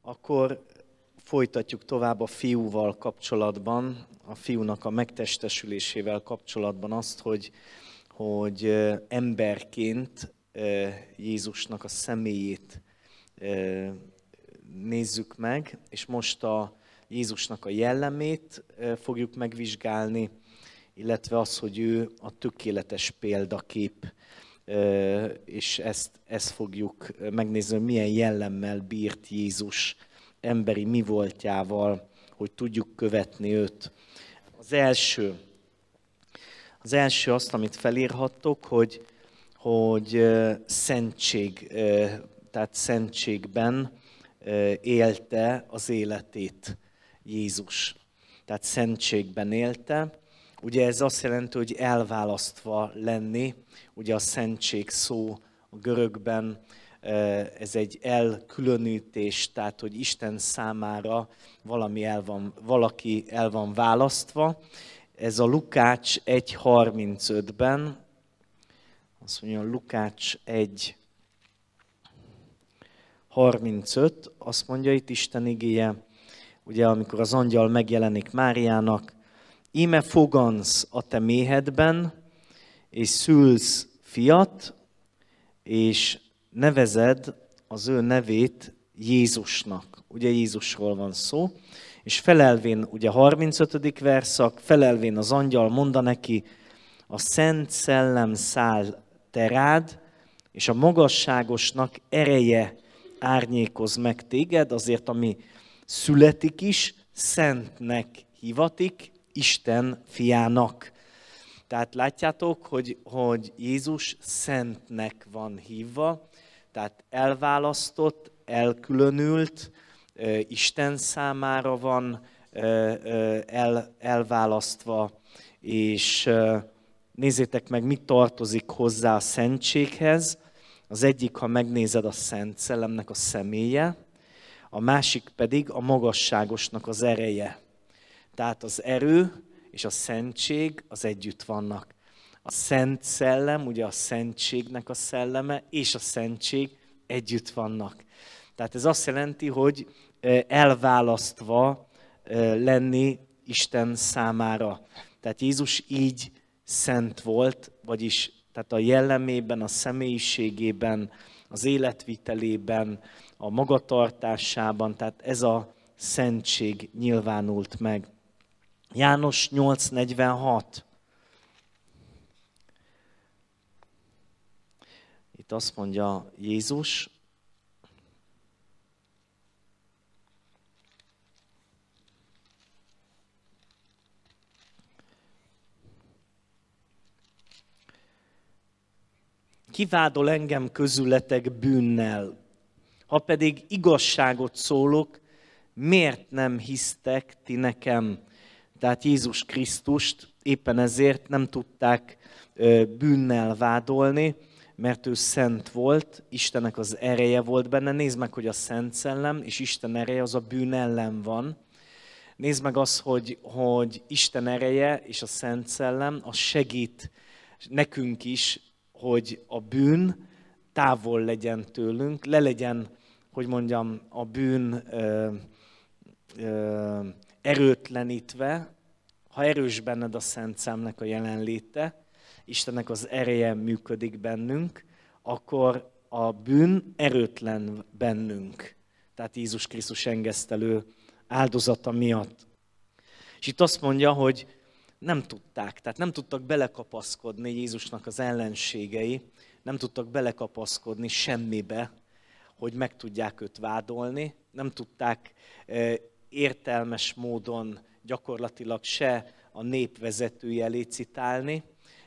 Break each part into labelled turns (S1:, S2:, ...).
S1: Akkor folytatjuk tovább a fiúval kapcsolatban, a fiúnak a megtestesülésével kapcsolatban azt, hogy emberként Jézusnak a személyét nézzük meg, és most a Jézusnak a jellemét fogjuk megvizsgálni, illetve az, hogy ő a tökéletes példakép, és ezt fogjuk megnézni, hogy milyen jellemmel bírt Jézus emberi mi voltjával, hogy tudjuk követni őt. Az első azt, amit felírhattok, hogy szentség, tehát szentségben élte az életét Jézus. Tehát szentségben élte. Ugye ez azt jelenti, hogy elválasztva lenni. Ugye a szentség szó a görögben, ez egy elkülönítés, tehát hogy Isten számára valaki el van választva. Ez a Lukács 1.35-ben, azt mondja, Lukács 1.35, azt mondja itt Isten igéje, ugye amikor az angyal megjelenik Máriának, íme fogansz a te méhedben, és szülsz fiat, és nevezed az ő nevét Jézusnak. Ugye Jézusról van szó. És felelvén, ugye 35. verszak, felelvén az angyal mondta neki, a Szent Szellem száll te rád, és a magasságosnak ereje árnyékoz meg téged, azért ami születik is, szentnek hivatik, Isten fiának. Tehát látjátok, hogy Jézus szentnek van hívva, tehát elválasztott, elkülönült, Isten számára van elválasztva, és nézzétek meg, mit tartozik hozzá a szentséghez. Az egyik, ha megnézed, a Szent Szellemnek a személye, a másik pedig a magasságosnak az ereje. Tehát az erő és a szentség az együtt vannak. A Szent Szellem, ugye a szentségnek a szelleme, és a szentség együtt vannak. Tehát ez azt jelenti, hogy elválasztva lenni Isten számára. Tehát Jézus így szent volt, vagyis tehát a jellemében, a személyiségében, az életvitelében, a magatartásában, tehát ez a szentség nyilvánult meg. János 8.46. Itt azt mondja Jézus, ki vádol engem közületek bűnnel? Ha pedig igazságot szólok, miért nem hisztek ti nekem? Tehát Jézus Krisztust éppen ezért nem tudták bűnnel vádolni, mert ő szent volt, Istennek az ereje volt benne. Nézd meg, hogy a Szent Szellem és Isten ereje az a bűn ellen van. Nézd meg azt, hogy Isten ereje és a Szent Szellem az segít nekünk is, hogy a bűn távol legyen tőlünk, le legyen, hogy mondjam, a bűn erőtlenítve. Ha erős benned a Szent Szellemnek a jelenléte, Istennek az ereje működik bennünk, akkor a bűn erőtlen bennünk. Tehát Jézus Krisztus engesztelő áldozata miatt. És itt azt mondja, hogy nem tudták, tehát nem tudtak belekapaszkodni Jézusnak az ellenségei, nem tudtak belekapaszkodni semmibe, hogy meg tudják őt vádolni, nem tudták értelmes módon gyakorlatilag se a nép vezetői elé citálni,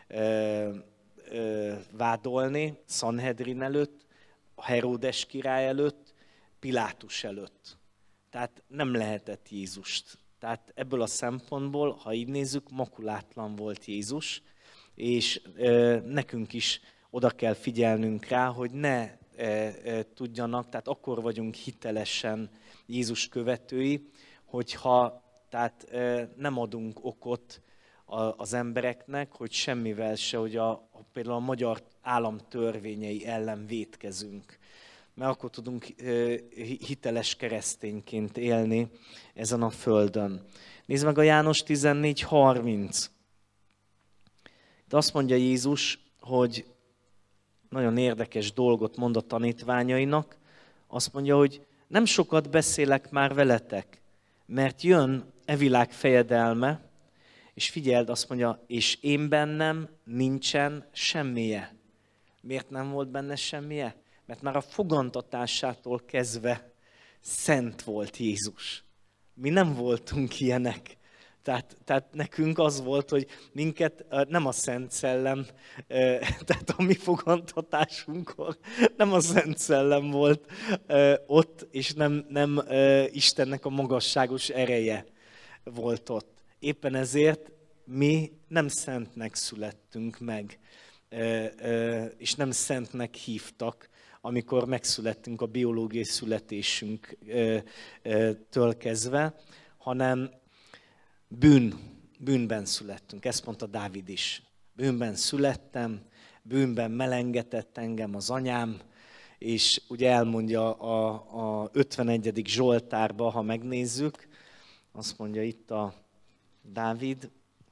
S1: vádolni Szanhedrin előtt, a Heródes király előtt, Pilátus előtt. Tehát nem lehetett Jézust. Tehát ebből a szempontból, ha így nézzük, makulátlan volt Jézus, és nekünk is oda kell figyelnünk rá, hogy ne tudjanak, tehát akkor vagyunk hitelesen Jézus követői, hogyha tehát nem adunk okot az embereknek, hogy semmivel se, hogy például a magyar állam törvényei ellen vétkezünk. mert akkor tudunk hiteles keresztényként élni ezen a földön. Nézd meg a János 14:30. De azt mondja Jézus, hogy nagyon érdekes dolgot mond a tanítványainak. Azt mondja, hogy nem sokat beszélek már veletek, mert jön e világ fejedelme, és figyeld, azt mondja, és én bennem nincsen semmije. Miért nem volt benne semmije? Mert már a fogantatásától kezdve szent volt Jézus. Mi nem voltunk ilyenek. Tehát nekünk az volt, hogy minket nem a Szent Szellem, tehát a mi fogantatásunkkor nem a Szent Szellem volt ott, és nem Istennek a magasságos ereje volt ott. Éppen ezért mi nem szentnek születtünk meg, és nem szentnek hívtak, amikor megszülettünk a biológiai születésünktől kezdve, hanem bűnben születtünk. Ezt mondta Dávid is. Bűnben születtem, bűnben melengetett engem az anyám, és ugye elmondja a 51. Zsoltárba, ha megnézzük, azt mondja itt a Dávid,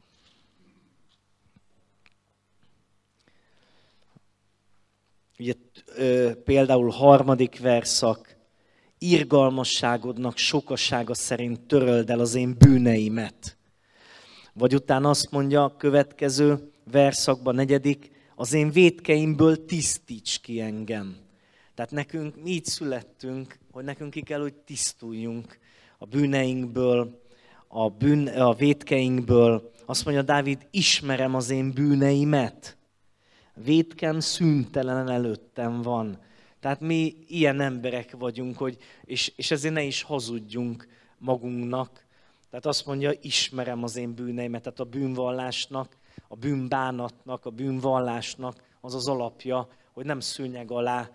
S1: ugye például 3. verszak, irgalmasságodnak sokasága szerint töröld el az én bűneimet. Vagy utána azt mondja a következő verszakban, 4. az én vétkeimből tisztíts ki engem. Tehát nekünk mi így születtünk, hogy nekünk ki kell, hogy tisztuljunk a bűneinkből, a vétkeinkből. Azt mondja Dávid, ismerem az én bűneimet. Vétkem szüntelen előttem van. Tehát mi ilyen emberek vagyunk, és ezért ne is hazudjunk magunknak. Tehát azt mondja, ismerem az én bűneimet. Tehát a bűnvallásnak, a bűnbánatnak, a bűnvallásnak az az alapja, hogy nem szőnyeg alá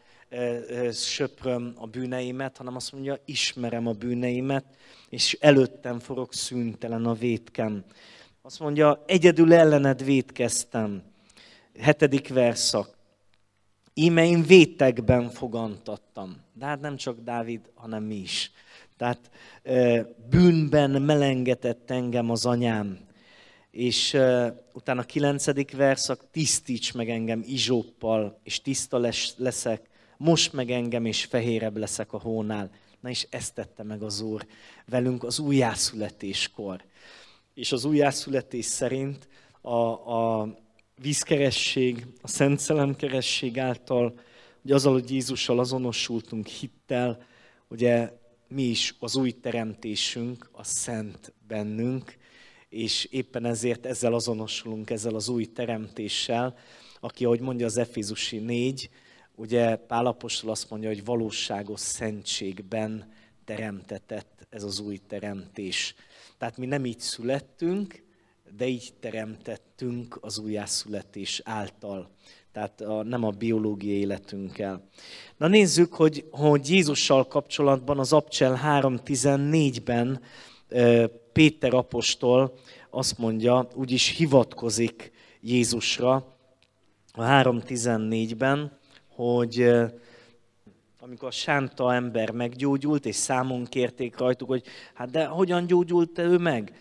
S1: söpröm a bűneimet, hanem azt mondja, ismerem a bűneimet, és előttem forog szüntelen a vétkem. Azt mondja, egyedül ellened vétkeztem. 7. verszak. Íme én vétekben fogantattam. De hát nem csak Dávid, hanem mi is. Tehát bűnben melengetett engem az anyám. És utána 9. verszak, tisztíts meg engem izsóppal, és tiszta leszek, most meg engem, és fehérebb leszek a hónál. Na és ezt tette meg az Úr velünk az újjászületéskor. És az újjászületés szerint a vízkeresség, a Szent Szellem keresség által, ugye azzal, hogy Jézussal azonosultunk hittel, ugye mi is az új teremtésünk, a szent bennünk, és éppen ezért ezzel azonosulunk, ezzel az új teremtéssel, aki, ahogy mondja az Efézusi 4, ugye Pál apostol azt mondja, hogy valóságos szentségben teremtetett ez az új teremtés. Tehát mi nem így születtünk, de így teremtettünk az újjászületés által. Tehát nem a biológiai életünkkel. Na nézzük, hogy Jézussal kapcsolatban az Abcsel 3.14-ben Péter apostol azt mondja, úgyis hivatkozik Jézusra a 3.14-ben, hogy amikor a sánta ember meggyógyult, és számon kérték rajtuk, hogy hát de hogyan gyógyult ő meg?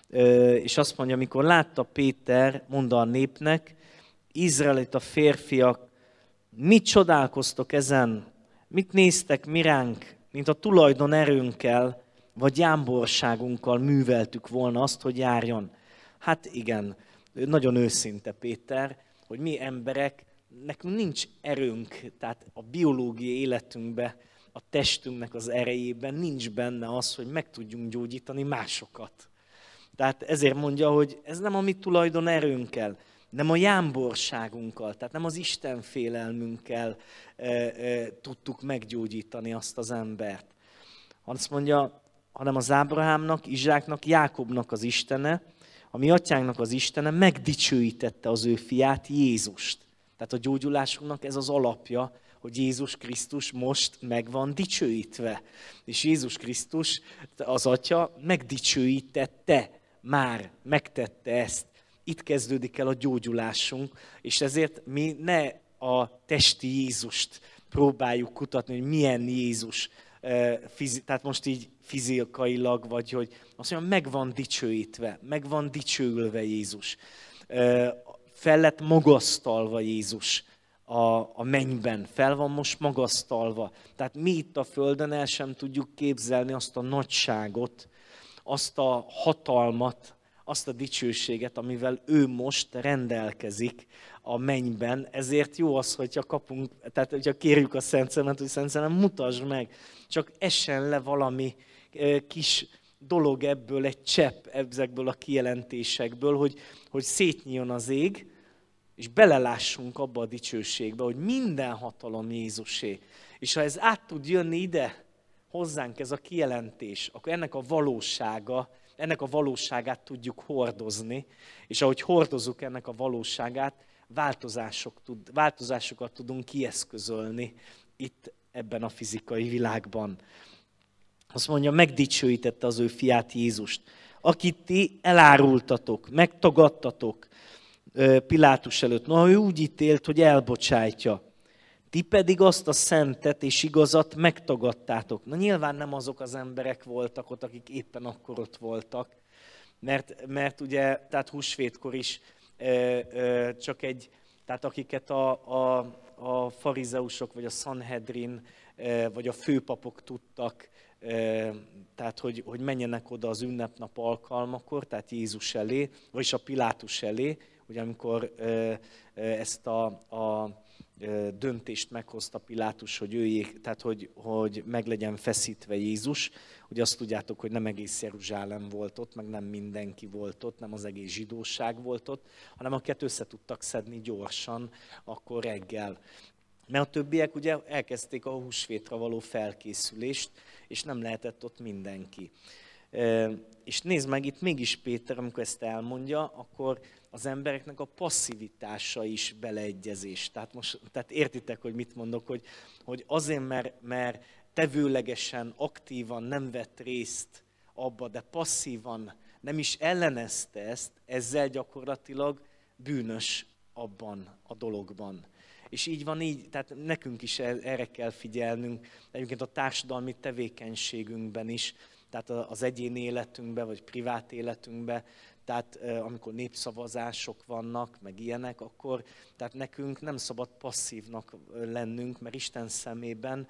S1: És azt mondja, amikor látta Péter, mondta a népnek, izraelita férfiak, mit csodálkoztok ezen? Mit néztek mi ránk, mint a tulajdon erőnkkel, vagy jámborságunkkal műveltük volna azt, hogy járjon? Hát igen, nagyon őszinte Péter, hogy mi emberek, nekünk nincs erőnk, tehát a biológiai életünkben, a testünknek az erejében nincs benne az, hogy meg tudjunk gyógyítani másokat. Tehát ezért mondja, hogy ez nem a mi tulajdon erőnkkel, nem a jámborságunkkal, tehát nem az Isten félelmünkkel tudtuk meggyógyítani azt az embert. Azt mondja, hanem az Ábrahámnak, Izsáknak, Jákobnak az Istene, a mi atyánknak az Istene megdicsőítette az ő fiát, Jézust. Tehát a gyógyulásunknak ez az alapja, hogy Jézus Krisztus most meg van dicsőítve. És Jézus Krisztus, az Atya megdicsőítette, már megtette ezt. Itt kezdődik el a gyógyulásunk, és ezért mi ne a testi Jézust próbáljuk kutatni, hogy milyen Jézus, tehát most így fizikailag, vagy hogy azt mondja, meg van dicsőítve, meg van dicsőülve Jézus. Fel lett magasztalva Jézus a mennyben, fel van most magasztalva. Tehát mi itt a földön el sem tudjuk képzelni azt a nagyságot, azt a hatalmat, azt a dicsőséget, amivel ő most rendelkezik a mennyben. Ezért jó az, hogyha kapunk, tehát hogyha kérjük a Szent Szellemet, hogy Szent Szellem, mutasd meg, csak essen le valami kis dolog ebből, egy csepp ezekből a kijelentésekből, hogy szétnyíljon az ég, és belelássunk abba a dicsőségbe, hogy minden hatalom Jézusé. És ha ez át tud jönni ide, hozzánk ez a kijelentés, akkor ennek a valóságát tudjuk hordozni, és ahogy hordozzuk ennek a valóságát, változásokat tudunk kieszközölni itt ebben a fizikai világban. Azt mondja, megdicsőítette az ő fiát Jézust, akit ti elárultatok, megtagadtatok Pilátus előtt. No, ő úgy ítélt, hogy elbocsájtja. Ti pedig azt a szentet és igazat megtagadtátok. Na nyilván nem azok az emberek voltak ott, akik éppen akkor ott voltak, mert ugye, tehát húsvétkor is csak tehát akiket a farizeusok, vagy a Sanhedrin, vagy a főpapok tudtak, tehát hogy menjenek oda az ünnepnap alkalmakor, tehát Jézus elé, vagyis a Pilátus elé, ugye amikor ezt a döntést meghozta Pilátus, hogy tehát hogy meg legyen feszítve Jézus. Ugye azt tudjátok, hogy nem egész Jeruzsálem volt ott, meg nem mindenki volt ott, nem az egész zsidóság volt ott, hanem akiket össze tudtak szedni gyorsan, akkor reggel. Mert a többiek ugye elkezdték a húsvétra való felkészülést, és nem lehetett ott mindenki. És nézd meg, itt mégis Péter, amikor ezt elmondja, akkor az embereknek a passzivitása is beleegyezés. Tehát értitek, hogy mit mondok, hogy azért, mert tevőlegesen, aktívan nem vett részt abba, de passzívan nem is ellenezte ezt, ezzel gyakorlatilag bűnös abban a dologban. És így van így, tehát nekünk is erre kell figyelnünk, egyébként a társadalmi tevékenységünkben is, tehát az egyéni életünkben, vagy privát életünkben, tehát amikor népszavazások vannak, meg ilyenek, akkor tehát nekünk nem szabad passzívnak lennünk, mert Isten szemében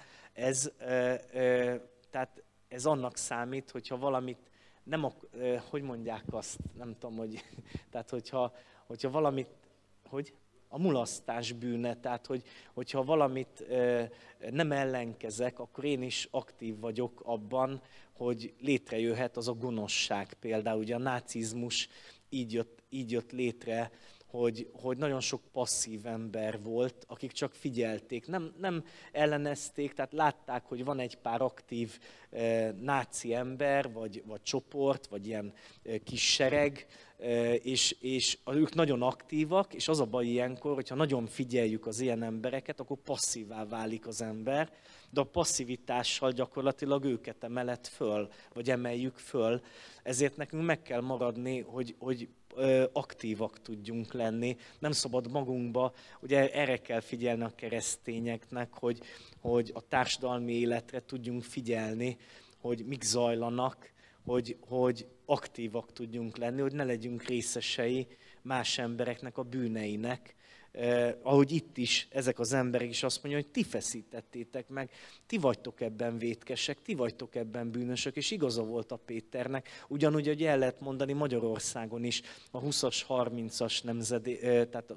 S1: tehát ez annak számít, hogyha valamit nem, hogy mondják azt, nem tudom, hogy, tehát hogyha valamit, hogy? A mulasztás bűne, tehát hogyha valamit nem ellenkezek, akkor én is aktív vagyok abban, hogy létrejöhet az a gonoszság. Például ugye a nácizmus így jött létre, hogy nagyon sok passzív ember volt, akik csak figyelték, nem ellenezték, tehát látták, hogy van egy pár aktív náci ember, vagy csoport, vagy ilyen kis sereg, és ők nagyon aktívak, és az a baj ilyenkor, hogyha nagyon figyeljük az ilyen embereket, akkor passzívá válik az ember, de a passzivitással gyakorlatilag őket emelet föl, vagy emeljük föl. Ezért nekünk meg kell maradni, hogy aktívak tudjunk lenni. Nem szabad magunkba, ugye erre kell figyelni a keresztényeknek, hogy a társadalmi életre tudjunk figyelni, hogy mik zajlanak, hogy aktívak tudjunk lenni, hogy ne legyünk részesei más embereknek a bűneinek. Ahogy itt is ezek az emberek is azt mondja, hogy ti feszítettétek meg, ti vagytok ebben vétkesek, ti vagytok ebben bűnösök, és igaza volt a Péternek. Ugyanúgy, hogy el lehet mondani Magyarországon is a 20-as, 30-as tehát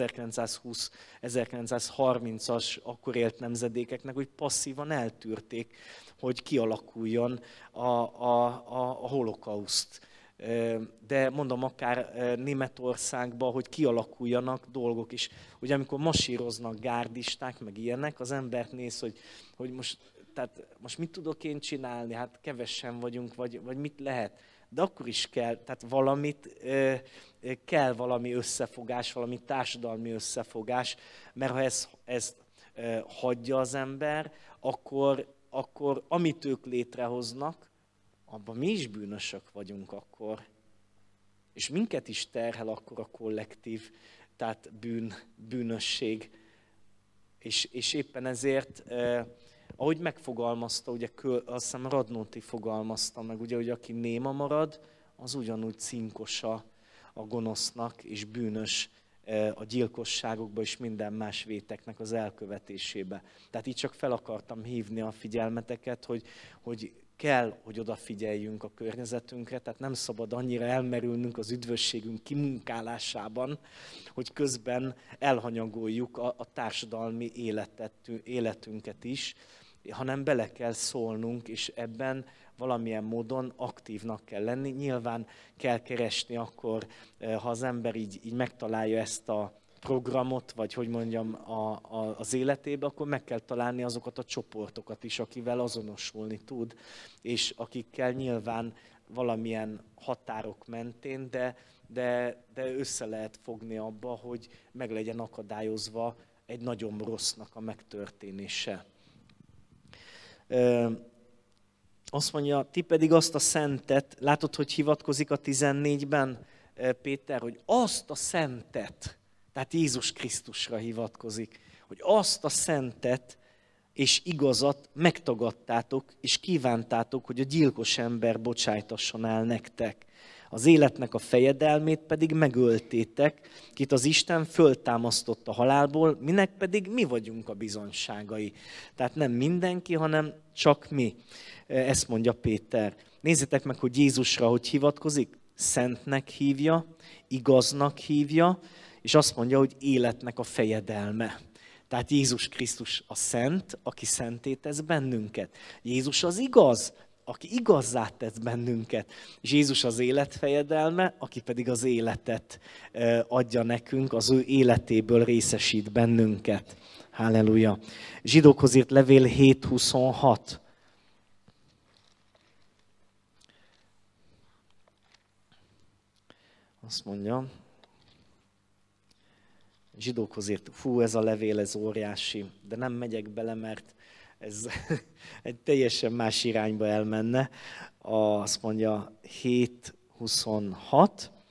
S1: 1920-1930-as akkor élt nemzedékeknek, hogy passzívan eltűrték, hogy kialakuljon a holokauszt. De mondom, akár Németországban, hogy kialakuljanak dolgok is. Ugye amikor masíroznak gárdisták, meg ilyenek, az embert néz, hogy most mit tudok én csinálni, hát kevesen vagyunk, vagy mit lehet. De akkor is kell, tehát kell valami összefogás, valami társadalmi összefogás, mert ha ezt hagyja az ember, akkor amit ők létrehoznak, abban mi is bűnösök vagyunk akkor. És minket is terhel akkor a kollektív, tehát bűnösség. És éppen ezért, ahogy megfogalmazta, ugye azt hiszem Radnóti fogalmazta meg, ugye, hogy aki néma marad, az ugyanúgy cinkosa a gonosznak és bűnös a gyilkosságokba és minden más véteknek az elkövetésébe. Tehát így csak fel akartam hívni a figyelmeteket, hogy kell, hogy odafigyeljünk a környezetünkre, tehát nem szabad annyira elmerülnünk az üdvösségünk kimunkálásában, hogy közben elhanyagoljuk a társadalmi életünket is, hanem bele kell szólnunk, és ebben valamilyen módon aktívnak kell lenni. Nyilván kell keresni akkor, ha az ember így megtalálja ezt a programot, vagy hogy mondjam, az életébe, akkor meg kell találni azokat a csoportokat is, akivel azonosulni tud, és akikkel nyilván valamilyen határok mentén, de össze lehet fogni abba, hogy meg legyen akadályozva egy nagyon rossznak a megtörténése. Azt mondja, ti pedig azt a szentet, látod, hogy hivatkozik a 14-ben Péter, hogy azt a szentet, tehát Jézus Krisztusra hivatkozik, hogy azt a szentet és igazat megtagadtátok, és kívántátok, hogy a gyilkos ember bocsájtasson el nektek. Az életnek a fejedelmét pedig megöltétek, kit az Isten föltámasztott a halálból, minek pedig mi vagyunk a bizonyságai. Tehát nem mindenki, hanem csak mi. Ezt mondja Péter. Nézzétek meg, hogy Jézusra hogy hivatkozik. Szentnek hívja, igaznak hívja, és azt mondja, hogy életnek a fejedelme. Tehát Jézus Krisztus a szent, aki szenté tesz bennünket. Jézus az igaz, aki igazzá tesz bennünket. És Jézus az élet fejedelme, aki pedig az életet adja nekünk, az ő életéből részesít bennünket. Halleluja. Zsidókhoz írt levél 7.26. Azt mondja, Zsidókhoz írt, ez a levél, ez óriási, de nem megyek bele, mert ez egy teljesen más irányba elmenne. Azt mondja 7.26.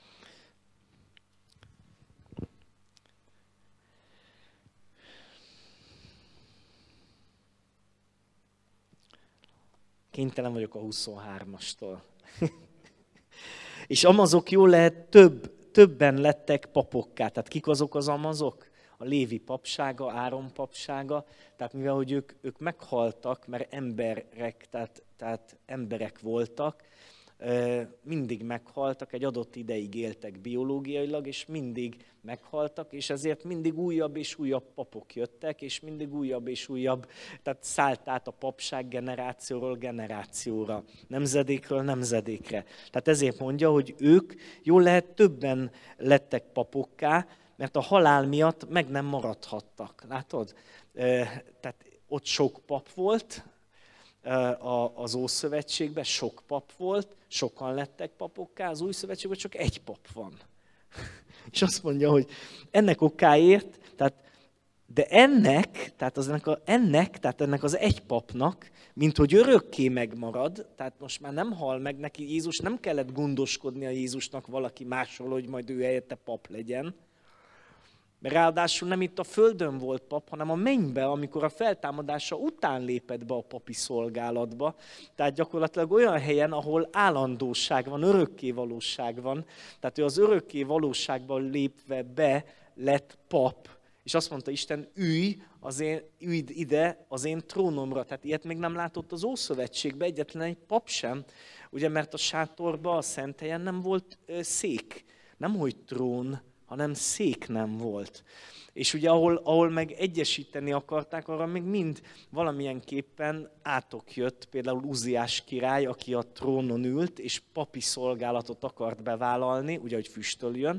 S1: Kénytelen vagyok a 23-astól. És amazok jól lehet többen lettek papokká. Tehát kik azok az amazok? A Lévi papsága, Áron papsága. Tehát mivel hogy ők meghaltak, mert emberek, tehát emberek voltak, mindig meghaltak, egy adott ideig éltek biológiailag, és mindig meghaltak, és ezért mindig újabb és újabb papok jöttek, és mindig újabb és újabb, tehát szállt át a papság generációról generációra, nemzedékről nemzedékre. Tehát ezért mondja, hogy ők jól lehet többen lettek papokká, mert a halál miatt meg nem maradhattak. Látod? Tehát ott sok pap volt, az Ószövetségben sok pap volt, sokan lettek papokká, az Új Szövetségben csak egy pap van. És azt mondja, hogy ennek okáért, de ennek az egy papnak, mint hogy örökké megmarad, tehát most már nem hal meg neki Jézus, nem kellett gondoskodni a Jézusnak valaki másról, hogy majd ő helyette pap legyen. Mert ráadásul nem itt a földön volt pap, hanem a mennybe, amikor a feltámadása után lépett be a papi szolgálatba. Tehát gyakorlatilag olyan helyen, ahol állandóság van, örökké valóság van. Tehát ő az örökké valóságban lépve be lett pap. És azt mondta Isten, ülj ide az én trónomra. Tehát ilyet még nem látott az Ószövetségben egyetlen egy pap sem. Ugye, mert a sátorban, a szent helyen nem volt szék. Nem hogy trón, hanem szék nem volt. És ugye ahol meg egyesíteni akarták, arra még mind valamilyenképpen átok jött, például Uziás király, aki a trónon ült, és papi szolgálatot akart bevállalni, ugye, hogy füstöljön.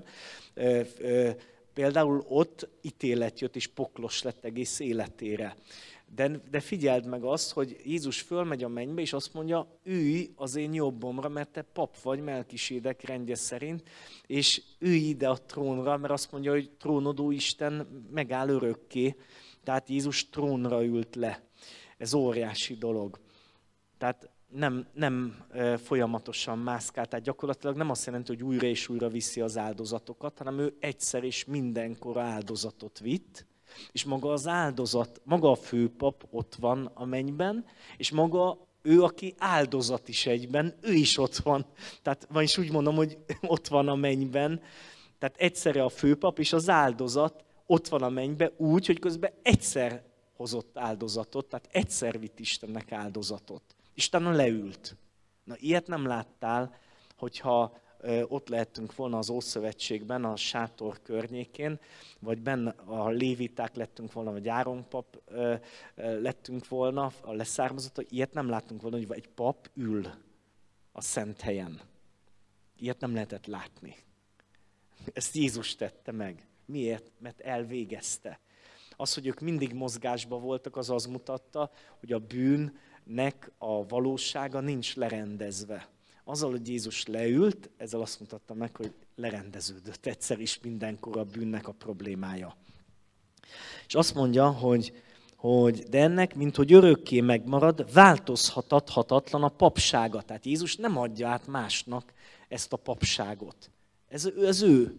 S1: Például ott ítélet jött, és poklos lett egész életére. De figyeld meg azt, hogy Jézus fölmegy a mennybe, és azt mondja, ülj az én jobbomra, mert te pap vagy Melkisédek rendje szerint, és ülj ide a trónra, mert azt mondja, hogy trónodó Isten megáll örökké. Tehát Jézus trónra ült le. Ez óriási dolog. Tehát nem folyamatosan mászkál, tehát gyakorlatilag nem azt jelenti, hogy újra és újra viszi az áldozatokat, hanem ő egyszer és mindenkor áldozatot vitt, és maga az áldozat, maga a főpap ott van a mennyben, és maga ő, aki áldozat is egyben, ő is ott van. Tehát vagyis úgy mondom, hogy ott van a mennyben. Tehát egyszerre a főpap és az áldozat ott van a mennyben úgy, hogy közben egyszer hozott áldozatot, tehát egyszer vitt Istennek áldozatot. Isten leült. Na, ilyet nem láttál, hogyha ott lehettünk volna az Ószövetségben, a sátor környékén, vagy benne a léviták lettünk volna, vagy Áron pap lettünk volna, a leszármazott, ilyet nem láttunk volna, hogy egy pap ül a szent helyen. Ilyet nem lehetett látni. Ezt Jézus tette meg. Miért? Mert elvégezte. Az, hogy ők mindig mozgásban voltak, az mutatta, hogy a bűnnek a valósága nincs lerendezve. Azzal, hogy Jézus leült, ezzel azt mutatta meg, hogy lerendeződött egyszer is mindenkor a bűnnek a problémája. És azt mondja, hogy de ennek, mint hogy örökké megmarad, változhatatlan a papsága. Tehát Jézus nem adja át másnak ezt a papságot. Ez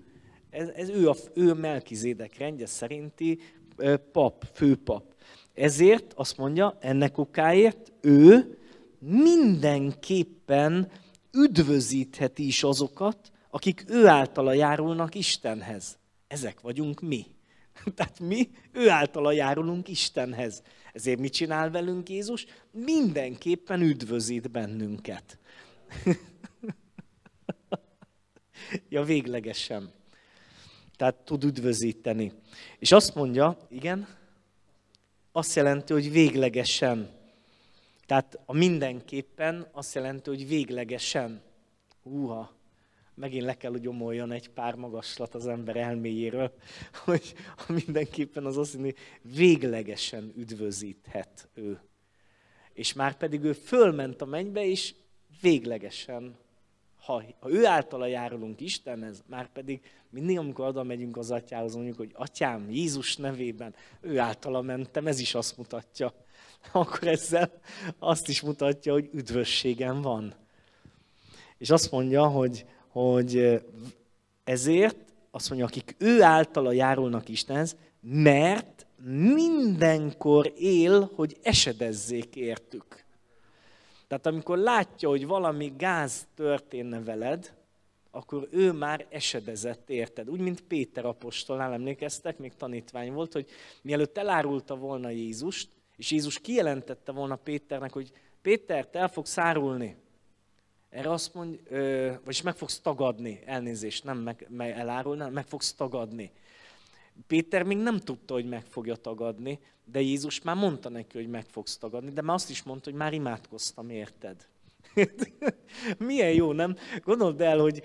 S1: ő Melkizédek rendje szerinti pap, főpap. Ezért azt mondja, ennek okáért ő mindenképpen üdvözítheti is azokat, akik ő általa járulnak Istenhez. Ezek vagyunk mi. Tehát mi ő általa járulunk Istenhez. Ezért mit csinál velünk Jézus? Mindenképpen üdvözít bennünket. Ja, véglegesen. Tehát tud üdvözíteni. És azt mondja, igen, azt jelenti, hogy véglegesen. Tehát a mindenképpen azt jelenti, hogy véglegesen. Húha, megint le kell, hogy omoljon egy pár magaslat az ember elméjéről, hogy a mindenképpen az azt jelenti, hogy véglegesen üdvözíthet ő. És már pedig ő fölment a mennybe, és véglegesen, ha ő általa járulunk Istenhez, már pedig mindig, amikor oda megyünk az Atyához, mondjuk, hogy Atyám, Jézus nevében, ő általa mentem, ez is azt mutatja. Akkor ezzel azt is mutatja, hogy üdvösségem van. És azt mondja, hogy ezért, azt mondja, akik ő általa járulnak Istenhez, mert mindenkor él, hogy esedezzék értük. Tehát amikor látja, hogy valami gáz történne veled, akkor ő már esedezett érted. Úgy, mint Péter apostolnál, emlékeztek, még tanítvány volt, hogy mielőtt elárulta volna Jézust, és Jézus kijelentette volna Péternek, hogy Péter, te el fogsz árulni. Erre azt mondja, vagyis meg fogsz tagadni, elnézést, nem elárulni, meg fogsz tagadni. Péter még nem tudta, hogy meg fogja tagadni, de Jézus már mondta neki, hogy meg fogsz tagadni, de már azt is mondta, hogy már imádkoztam, érted? Milyen jó, nem? Gondold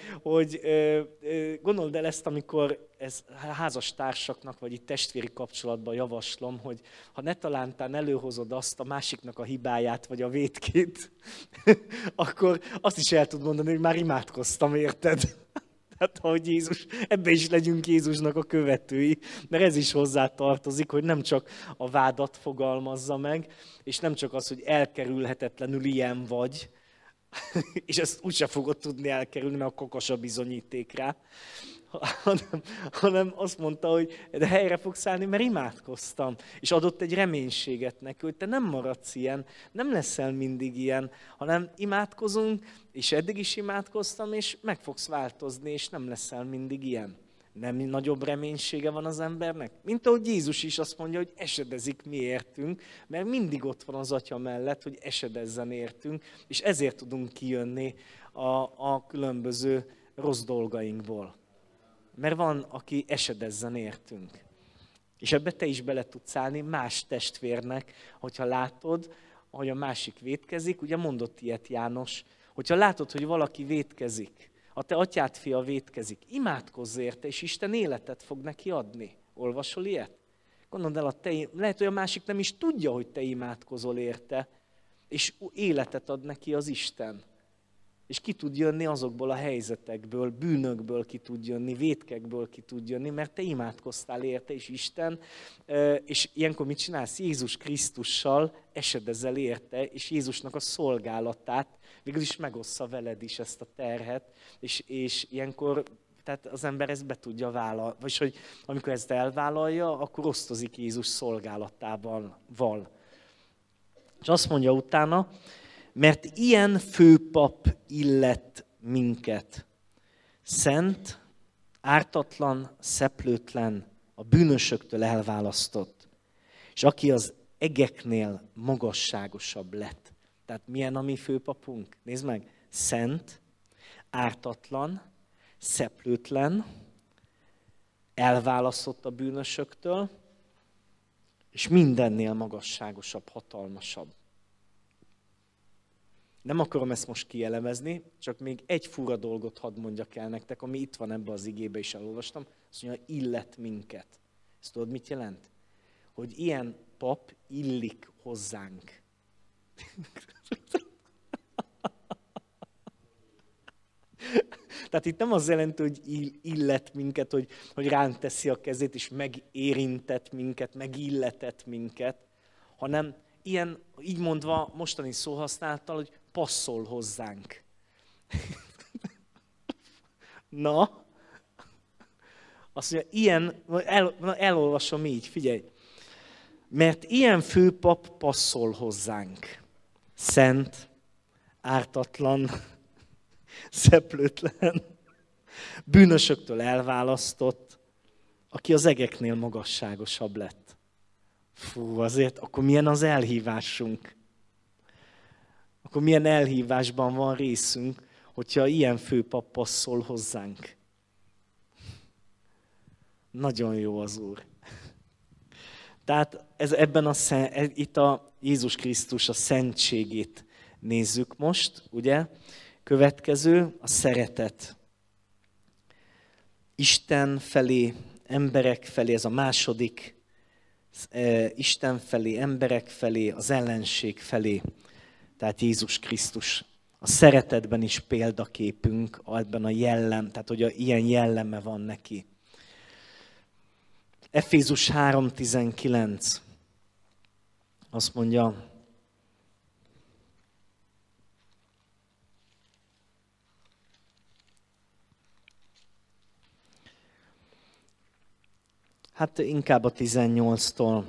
S1: el ezt, amikor ez házastársaknak, vagy itt testvéri kapcsolatban javaslom, hogy ha ne talántán előhozod azt a másiknak a hibáját, vagy a vétkét, akkor azt is el tud mondani, hogy már imádkoztam, érted? Hát, hogy Jézus, ebbe is legyünk Jézusnak a követői, mert ez is hozzá tartozik, hogy nem csak a vádat fogalmazza meg, és nem csak az, hogy elkerülhetetlenül ilyen vagy, és ezt úgyse fogod tudni elkerülni, mert a kokos a bizonyíték rá, hanem azt mondta, hogy de helyre fogsz állni, mert imádkoztam. És adott egy reménységet neki, hogy te nem maradsz ilyen, nem leszel mindig ilyen, hanem imádkozunk, és eddig is imádkoztam, és meg fogsz változni, és nem leszel mindig ilyen. Nem nagyobb reménysége van az embernek? Mint ahogy Jézus is azt mondja, hogy esedezik mi értünk, mert mindig ott van az Atya mellett, hogy esedezzen értünk, és ezért tudunk kijönni a különböző rossz dolgainkból. Mert van, aki esedezzen értünk. És ebbe te is bele tudsz állni más testvérnek, hogyha látod, hogy a másik vétkezik. Ugye mondott ilyet János, hogyha látod, hogy valaki vétkezik, a te atyád fia vétkezik, imádkozz érte, és Isten életet fog neki adni. Olvasol ilyet? Gondold el, lehet, hogy a másik nem is tudja, hogy te imádkozol érte, és életet ad neki az Isten. És ki tud jönni azokból a helyzetekből, bűnökből ki tud jönni, vétkekből ki tud jönni, mert te imádkoztál érte, és Isten, és ilyenkor mit csinálsz? Jézus Krisztussal esedezel érte, és Jézusnak a szolgálatát végül is megossza veled is ezt a terhet, és ilyenkor Tehát az ember ezt be tudja vállalni, vagyis hogy amikor ezt elvállalja, akkor osztozik Jézus szolgálatával. És azt mondja utána, mert ilyen főpap illet minket, szent, ártatlan, szeplőtlen, a bűnösöktől elválasztott, és aki az egeknél magasságosabb lett. Tehát milyen a mi főpapunk? Nézd meg, szent, ártatlan, szeplőtlen, elválasztott a bűnösöktől, és mindennél magasságosabb, hatalmasabb. Nem akarom ezt most kielemezni, csak még egy fura dolgot hadd mondjak el nektek, ami itt van ebbe az igébe is elolvastam. Azt mondja, illet minket. Ezt tudod, mit jelent? Hogy ilyen pap illik hozzánk. Tehát itt nem az jelenti, hogy illet minket, hogy ránk teszi a kezét, és megérintett minket, megilletett minket, hanem ilyen, így mondva, mostani szóhasználattal, hogy passzol hozzánk. Na, azt mondja, ilyen, elolvasom így, figyelj. Mert ilyen főpap passzol hozzánk. Szent, ártatlan, szeplőtlen, bűnösöktől elválasztott, aki az egeknél magasságosabb lett. Fú, azért, akkor milyen az elhívásunk? Akkor milyen elhívásban van részünk, hogyha ilyen főpap passzol hozzánk? Nagyon jó az Úr. Tehát itt a Jézus Krisztus a szentségét nézzük most, ugye? Következő, a szeretet. Isten felé, emberek felé, ez a második, Isten felé, emberek felé, az ellenség felé. Tehát Jézus Krisztus a szeretetben is példaképünk, ebben a tehát hogy ilyen jelleme van neki. Efézus 3:19 azt mondja, hát inkább a 18-tól.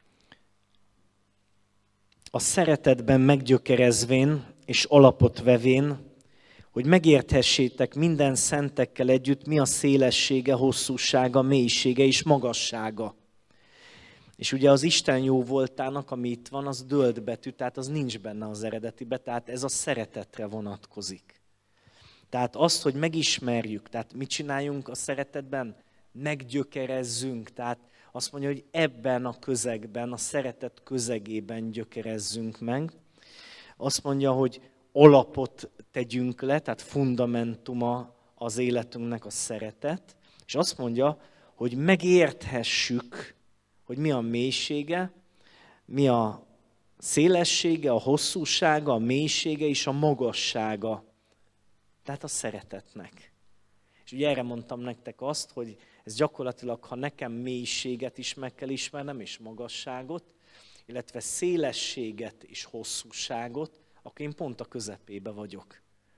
S1: A szeretetben meggyökerezvén és alapot vevén, hogy megérthessétek minden szentekkel együtt, mi a szélessége, hosszúsága, mélysége és magassága. És ugye az Isten jó voltának, ami itt van, az dölt betű, tehát az nincs benne az eredetibe, tehát ez a szeretetre vonatkozik. Tehát azt, hogy megismerjük, tehát mit csináljunk a szeretetben? Meggyökerezzünk, tehát azt mondja, hogy ebben a közegben, a szeretet közegében gyökerezzünk meg. Azt mondja, hogy alapot tegyünk le, tehát fundamentuma az életünknek a szeretet. És azt mondja, hogy megérthessük, hogy mi a mélysége, mi a szélessége, a hosszúsága, a mélysége és a magassága. Tehát a szeretetnek. És ugye erre mondtam nektek azt, hogy ez gyakorlatilag, ha nekem mélységet is meg kell ismernem, és magasságot, illetve szélességet és hosszúságot, akkor én pont a közepébe vagyok.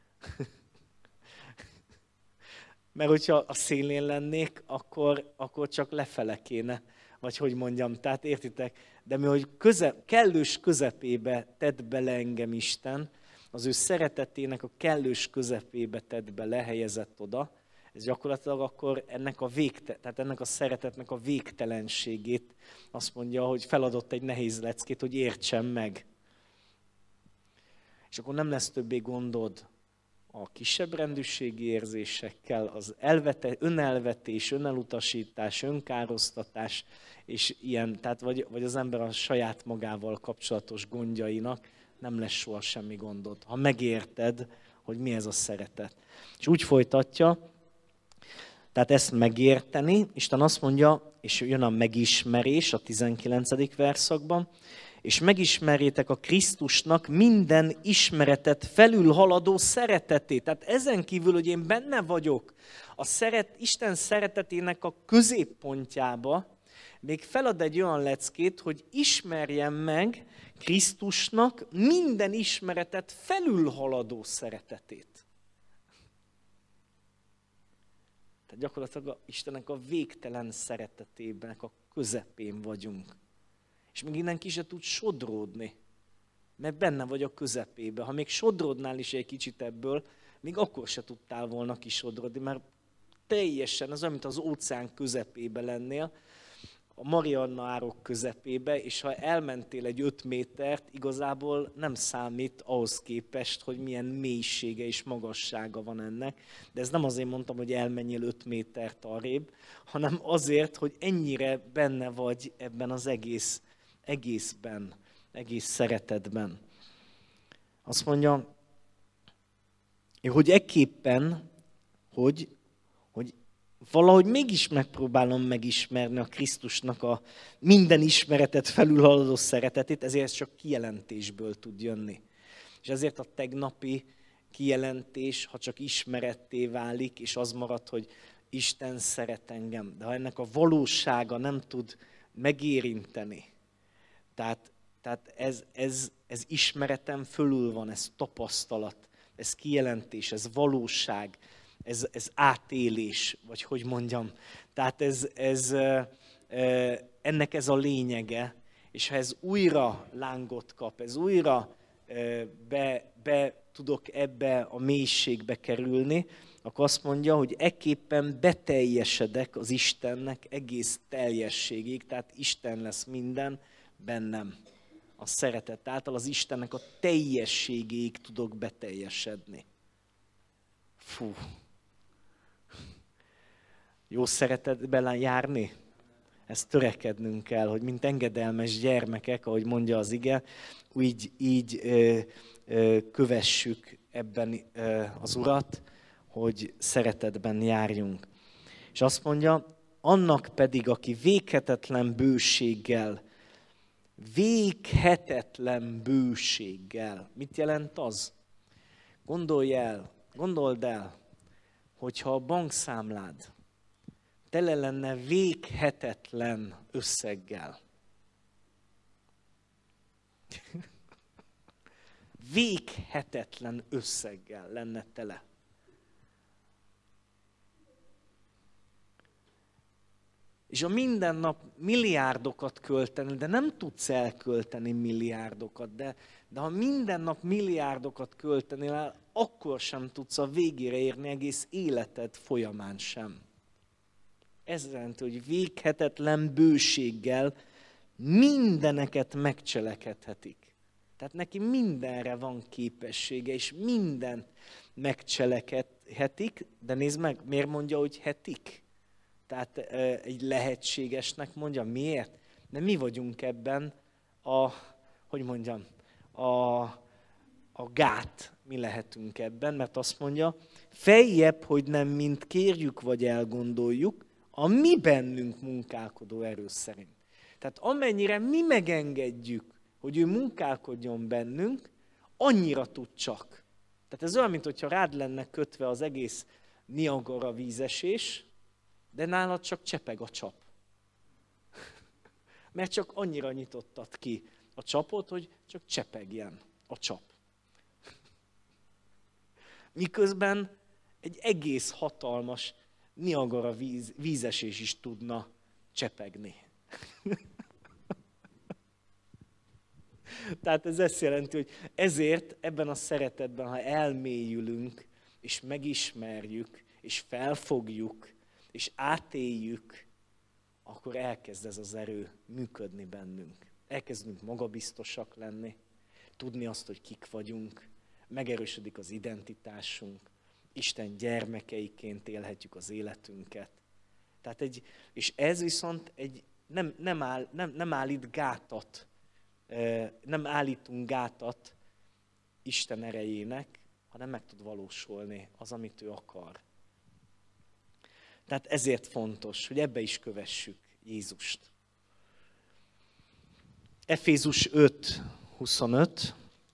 S1: Mert hogyha a szélén lennék, akkor csak lefele kéne, vagy hogy mondjam, tehát értitek? De mi, hogy kellős közepébe tett bele engem Isten, az ő szeretetének a kellős közepébe tett bele, helyezett oda, ez gyakorlatilag akkor ennek a szeretetnek a végtelenségét azt mondja, hogy feladott egy nehéz leckét, hogy értsem meg. És akkor nem lesz többé gondod a kisebb rendűségi érzésekkel, az önelvetés, önelutasítás, önkárosztatás, és ilyen, tehát vagy az ember a saját magával kapcsolatos gondjainak nem lesz soha semmi gondod, ha megérted, hogy mi ez a szeretet. És úgy folytatja, tehát ezt megérteni, Isten azt mondja, és jön a megismerés a 19. verszakban, és megismerjétek a Krisztusnak minden ismeretet felülhaladó szeretetét. Tehát ezen kívül, hogy én benne vagyok Isten szeretetének a középpontjába, még felad egy olyan leckét, hogy ismerjem meg Krisztusnak minden ismeretet felülhaladó szeretetét. Tehát gyakorlatilag Istennek a végtelen szeretetében, a közepén vagyunk. És még innen ki se tud sodródni, mert benne vagy a közepébe. Ha még sodródnál is egy kicsit ebből, még akkor se tudtál volna kisodrodni, mert teljesen az olyan, mint az óceán közepébe lennél, a Marianna árok közepébe, és ha elmentél egy 5 métert, igazából nem számít ahhoz képest, hogy milyen mélysége és magassága van ennek. De ez nem azért mondtam, hogy elmenjél 5 métert arrébb, hanem azért, hogy ennyire benne vagy ebben az egészben, egész szeretetben. Azt mondja, hogy ekképpen, hogy valahogy mégis megpróbálom megismerni a Krisztusnak a minden ismeretet felülhaladó szeretetét, ezért csak kijelentésből tud jönni. És ezért a tegnapi kijelentés, ha csak ismeretté válik, és az marad, hogy Isten szeret engem, de ha ennek a valósága nem tud megérinteni, tehát ez ismeretem fölül van, ez tapasztalat, ez kijelentés, ez valóság, ez átélés, vagy hogy mondjam. Tehát ennek ez a lényege, és ha ez újra lángot kap, ez újra be tudok ebbe a mélységbe kerülni, akkor azt mondja, hogy ekképpen beteljesedek az Istennek egész teljességig, tehát Isten lesz minden bennem. A szeretet által az Istennek a teljességéig tudok beteljesedni. Fú. Jó szeretetben járni? Ezt törekednünk kell, hogy mint engedelmes gyermekek, ahogy mondja az ige, így kövessük ebben az Urat, hogy szeretetben járjunk. És azt mondja, annak pedig, aki véghetetlen bőséggel. Mit jelent az? Gondold el, hogyha a bankszámlád tele lenne véghetetlen összeggel. Véghetetlen összeggel lenne tele. És a minden nap milliárdokat költeni, de nem tudsz elkölteni milliárdokat, de ha minden nap milliárdokat költenél, akkor sem tudsz a végére érni egész életed folyamán sem. Ez jelenti, hogy véghetetlen bőséggel mindeneket megcselekedhetik. Tehát neki mindenre van képessége, és mindent megcselekedhetik, de nézd meg, miért mondja, hogy hetik? Tehát egy lehetségesnek mondja. Miért? De mi vagyunk ebben a gát, mi lehetünk ebben, mert azt mondja, feljebb, hogy nem mint kérjük vagy elgondoljuk, a mi bennünk munkálkodó erő szerint. Tehát amennyire mi megengedjük, hogy ő munkálkodjon bennünk, annyira tud csak. Tehát ez olyan, mintha rád lenne kötve az egész Niagara vízesés, de nálad csak csepeg a csap. Mert csak annyira nyitottad ki a csapot, hogy csak csepegjen a csap. Miközben egy egész hatalmas Niagara vízesés is tudna csepegni. Tehát ez azt jelenti, hogy ezért ebben a szeretetben, ha elmélyülünk, és megismerjük, és felfogjuk, és átéljük, akkor elkezd ez az erő működni bennünk. Elkezdünk magabiztosak lenni, tudni azt, hogy kik vagyunk, megerősödik az identitásunk, Isten gyermekeiként élhetjük az életünket. Tehát és ez viszont nem állít gátat, nem állítunk gátat Isten erejének, hanem meg tud valósulni az, amit ő akar. Tehát ezért fontos, hogy ebbe is kövessük Jézust. Efézus 5:25.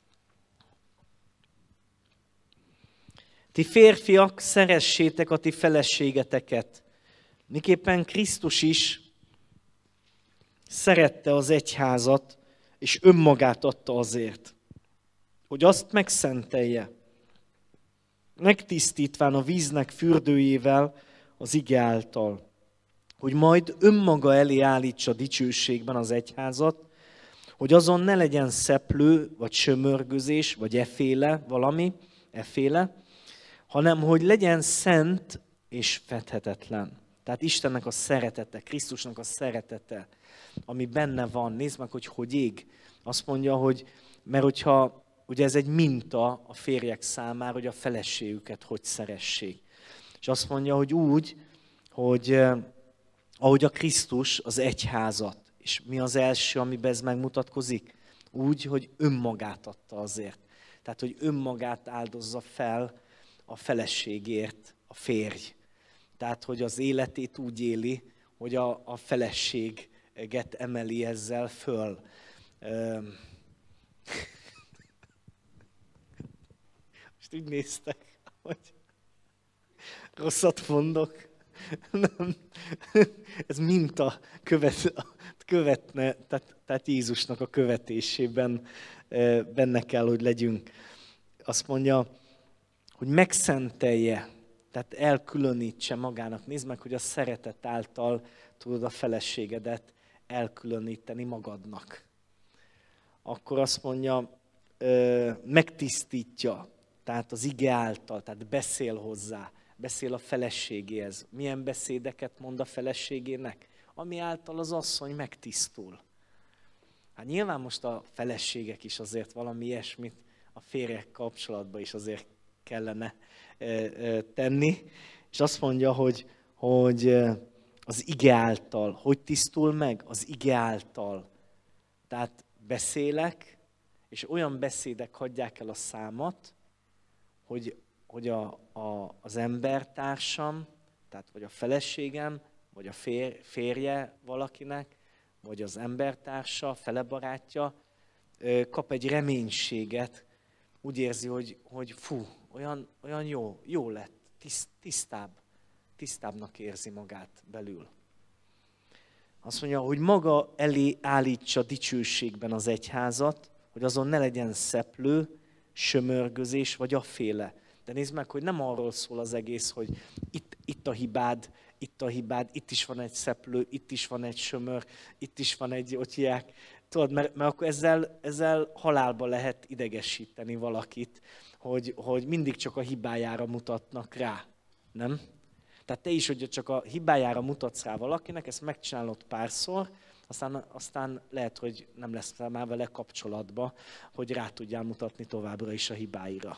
S1: Ti férfiak, szeressétek a ti feleségeteket. Miképpen Krisztus is szerette az egyházat, és önmagát adta azért, hogy azt megszentelje, megtisztítván a víznek fürdőjével, az ige által, hogy majd önmaga elé állítsa dicsőségben az egyházat, hogy azon ne legyen szeplő, vagy sömörgözés, vagy efféle, hanem hogy legyen szent és fedhetetlen. Tehát Istennek a szeretete, Krisztusnak a szeretete, ami benne van. Nézd meg, hogy ég. Azt mondja, hogy mert hogyha, ugye ez egy minta a férjek számára, hogy a feleségüket hogy szeressék. És azt mondja, hogy úgy, hogy ahogy a Krisztus az egyházat, és mi az első, amiben ez megmutatkozik? Úgy, hogy önmagát adta azért. Tehát, hogy önmagát áldozza fel a feleségért a férj. Tehát, hogy az életét úgy éli, hogy a feleséget emeli ezzel föl. Most úgy néztek, hogy rosszat mondok. Nem. Ez minta követne, tehát Jézusnak a követésében benne kell, hogy legyünk. Azt mondja, hogy megszentelje, tehát elkülönítse magának. Nézd meg, hogy a szeretet által tudod a feleségedet elkülöníteni magadnak. Akkor azt mondja, megtisztítja, tehát az ige által, tehát beszél hozzá, beszél a feleségéhez. Milyen beszédeket mond a feleségének? Ami által az asszony megtisztul. Hát nyilván most a feleségek is azért valami ilyesmit a férjek kapcsolatban is azért kellene tenni. És azt mondja, hogy az ige által, hogy tisztul meg? Az ige által. Tehát beszélek, és olyan beszédek hagyják el a számat, hogy az embertársam, tehát vagy a feleségem, vagy a férje valakinek, vagy az embertársa, felebarátja kap egy reménységet, úgy érzi, hogy fú, olyan jó lett, tisztábbnak érzi magát belül. Azt mondja, hogy maga elé állítsa dicsőségben az egyházat, hogy azon ne legyen szeplő, sömörgözés, vagy afféle. De nézd meg, hogy nem arról szól az egész, hogy itt a hibád, itt is van egy szeplő, itt is van egy sömör, itt is van egy otyják. Tudod, mert akkor ezzel halálba lehet idegesíteni valakit, hogy mindig csak a hibájára mutatnak rá. Nem? Tehát te is, hogy csak a hibájára mutatsz rá valakinek, ezt megcsinálod párszor, aztán lehet, hogy nem lesz már vele kapcsolatba, hogy rá tudjál mutatni továbbra is a hibáira.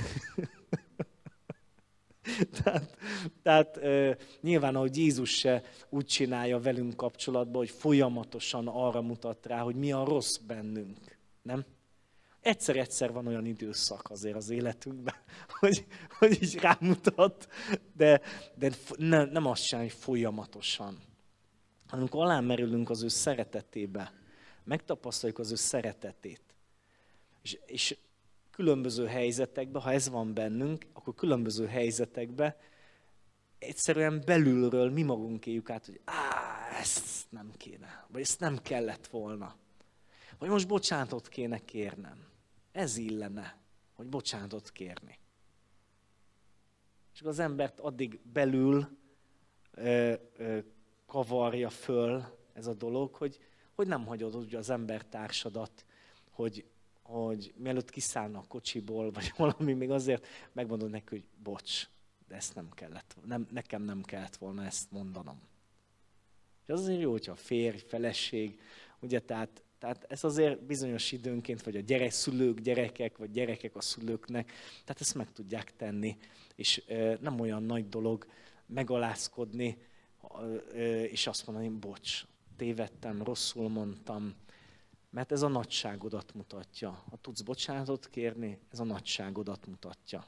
S1: Tehát nyilván, ahogy Jézus se úgy csinálja velünk kapcsolatban, hogy folyamatosan arra mutat rá, hogy mi a rossz bennünk. Nem? Egyszer-egyszer van olyan időszak azért az életünkben, hogy így rámutat, de nem azt csinálja, hogy folyamatosan. Amikor alámerülünk az ő szeretetébe, megtapasztaljuk az ő szeretetét, és különböző helyzetekben, ha ez van bennünk, akkor különböző helyzetekben egyszerűen belülről mi magunk éljük át, hogy ezt nem kéne, vagy ezt nem kellett volna. Vagy most bocsánatot kéne kérnem. Ez illene, hogy bocsánatot kérni. És az embert addig belül kavarja föl ez a dolog, hogy nem hagyod úgy az embertársadat, hogy mielőtt kiszállna a kocsiból, vagy valami, még azért megmondod neki, hogy bocs, de ezt nekem nem kellett volna ezt mondanom. És az azért jó, hogyha férj, feleség, ugye, tehát ez azért bizonyos időnként, vagy a szülők, gyerekek, vagy gyerekek a szülőknek, tehát ezt meg tudják tenni, és nem olyan nagy dolog megalázkodni, és azt mondani, bocs, tévedtem, rosszul mondtam, mert ez a nagyságodat mutatja. Ha tudsz bocsánatot kérni, ez a nagyságodat mutatja.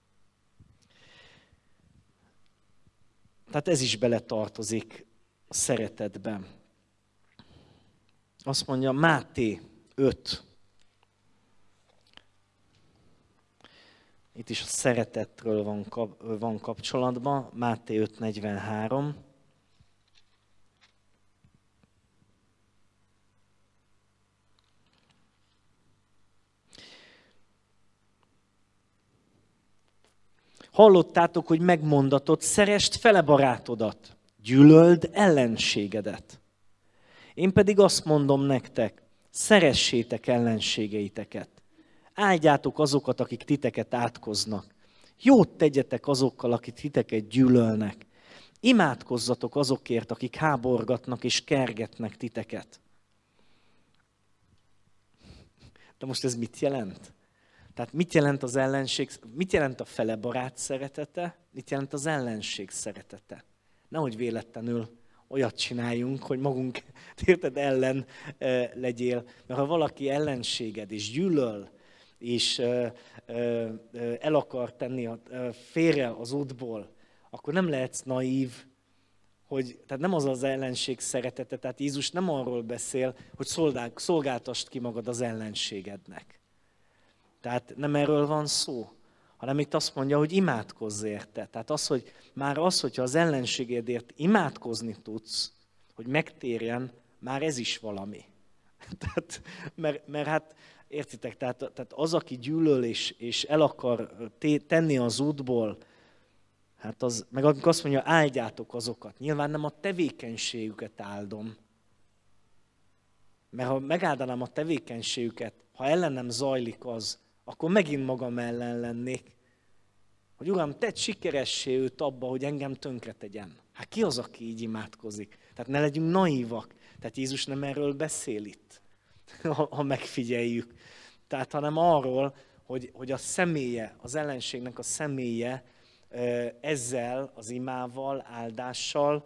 S1: Tehát ez is beletartozik a szeretetben. Azt mondja Máté 5. Itt is a szeretetről van kapcsolatban. Máté 5:43. Hallottátok, hogy megmondatott, szeresd fele barátodat, gyűlöld ellenségedet. Én pedig azt mondom nektek, szeressétek ellenségeiteket. Áldjátok azokat, akik titeket átkoznak. Jót tegyetek azokkal, akik titeket gyűlölnek. Imádkozzatok azokért, akik háborgatnak és kergetnek titeket. De most ez mit jelent? Tehát mit jelent az ellenség, mit jelent a fele barát szeretete, mit jelent az ellenség szeretete? Nehogy véletlenül olyat csináljunk, hogy magunk, érted, ellen legyél. Mert ha valaki ellenséged és gyűlöl, és el akar tenni félre az útból, akkor nem lehetsz naív, tehát nem az az ellenség szeretete, tehát Jézus nem arról beszél, hogy szolgáltasd ki magad az ellenségednek. Tehát nem erről van szó, hanem itt azt mondja, hogy imádkozz érte. Tehát hogyha az ellenségedért imádkozni tudsz, hogy megtérjen, már ez is valami. Tehát, mert hát értitek, tehát az, aki gyűlöl és el akar tenni az útból, hát az, meg amikor azt mondja, áldjátok azokat. Nyilván nem a tevékenységüket áldom. Mert ha megáldanám a tevékenységüket, ha ellenem zajlik az, akkor megint magam ellen lennék. Hogy Uram, tedd sikeressé őt abba, hogy engem tönkre tegyen. Hát ki az, aki így imádkozik? Tehát ne legyünk naívak. Tehát Jézus nem erről beszél itt, ha megfigyeljük. Tehát hanem arról, hogy a személye, az ellenségnek a személye ezzel, az imával, áldással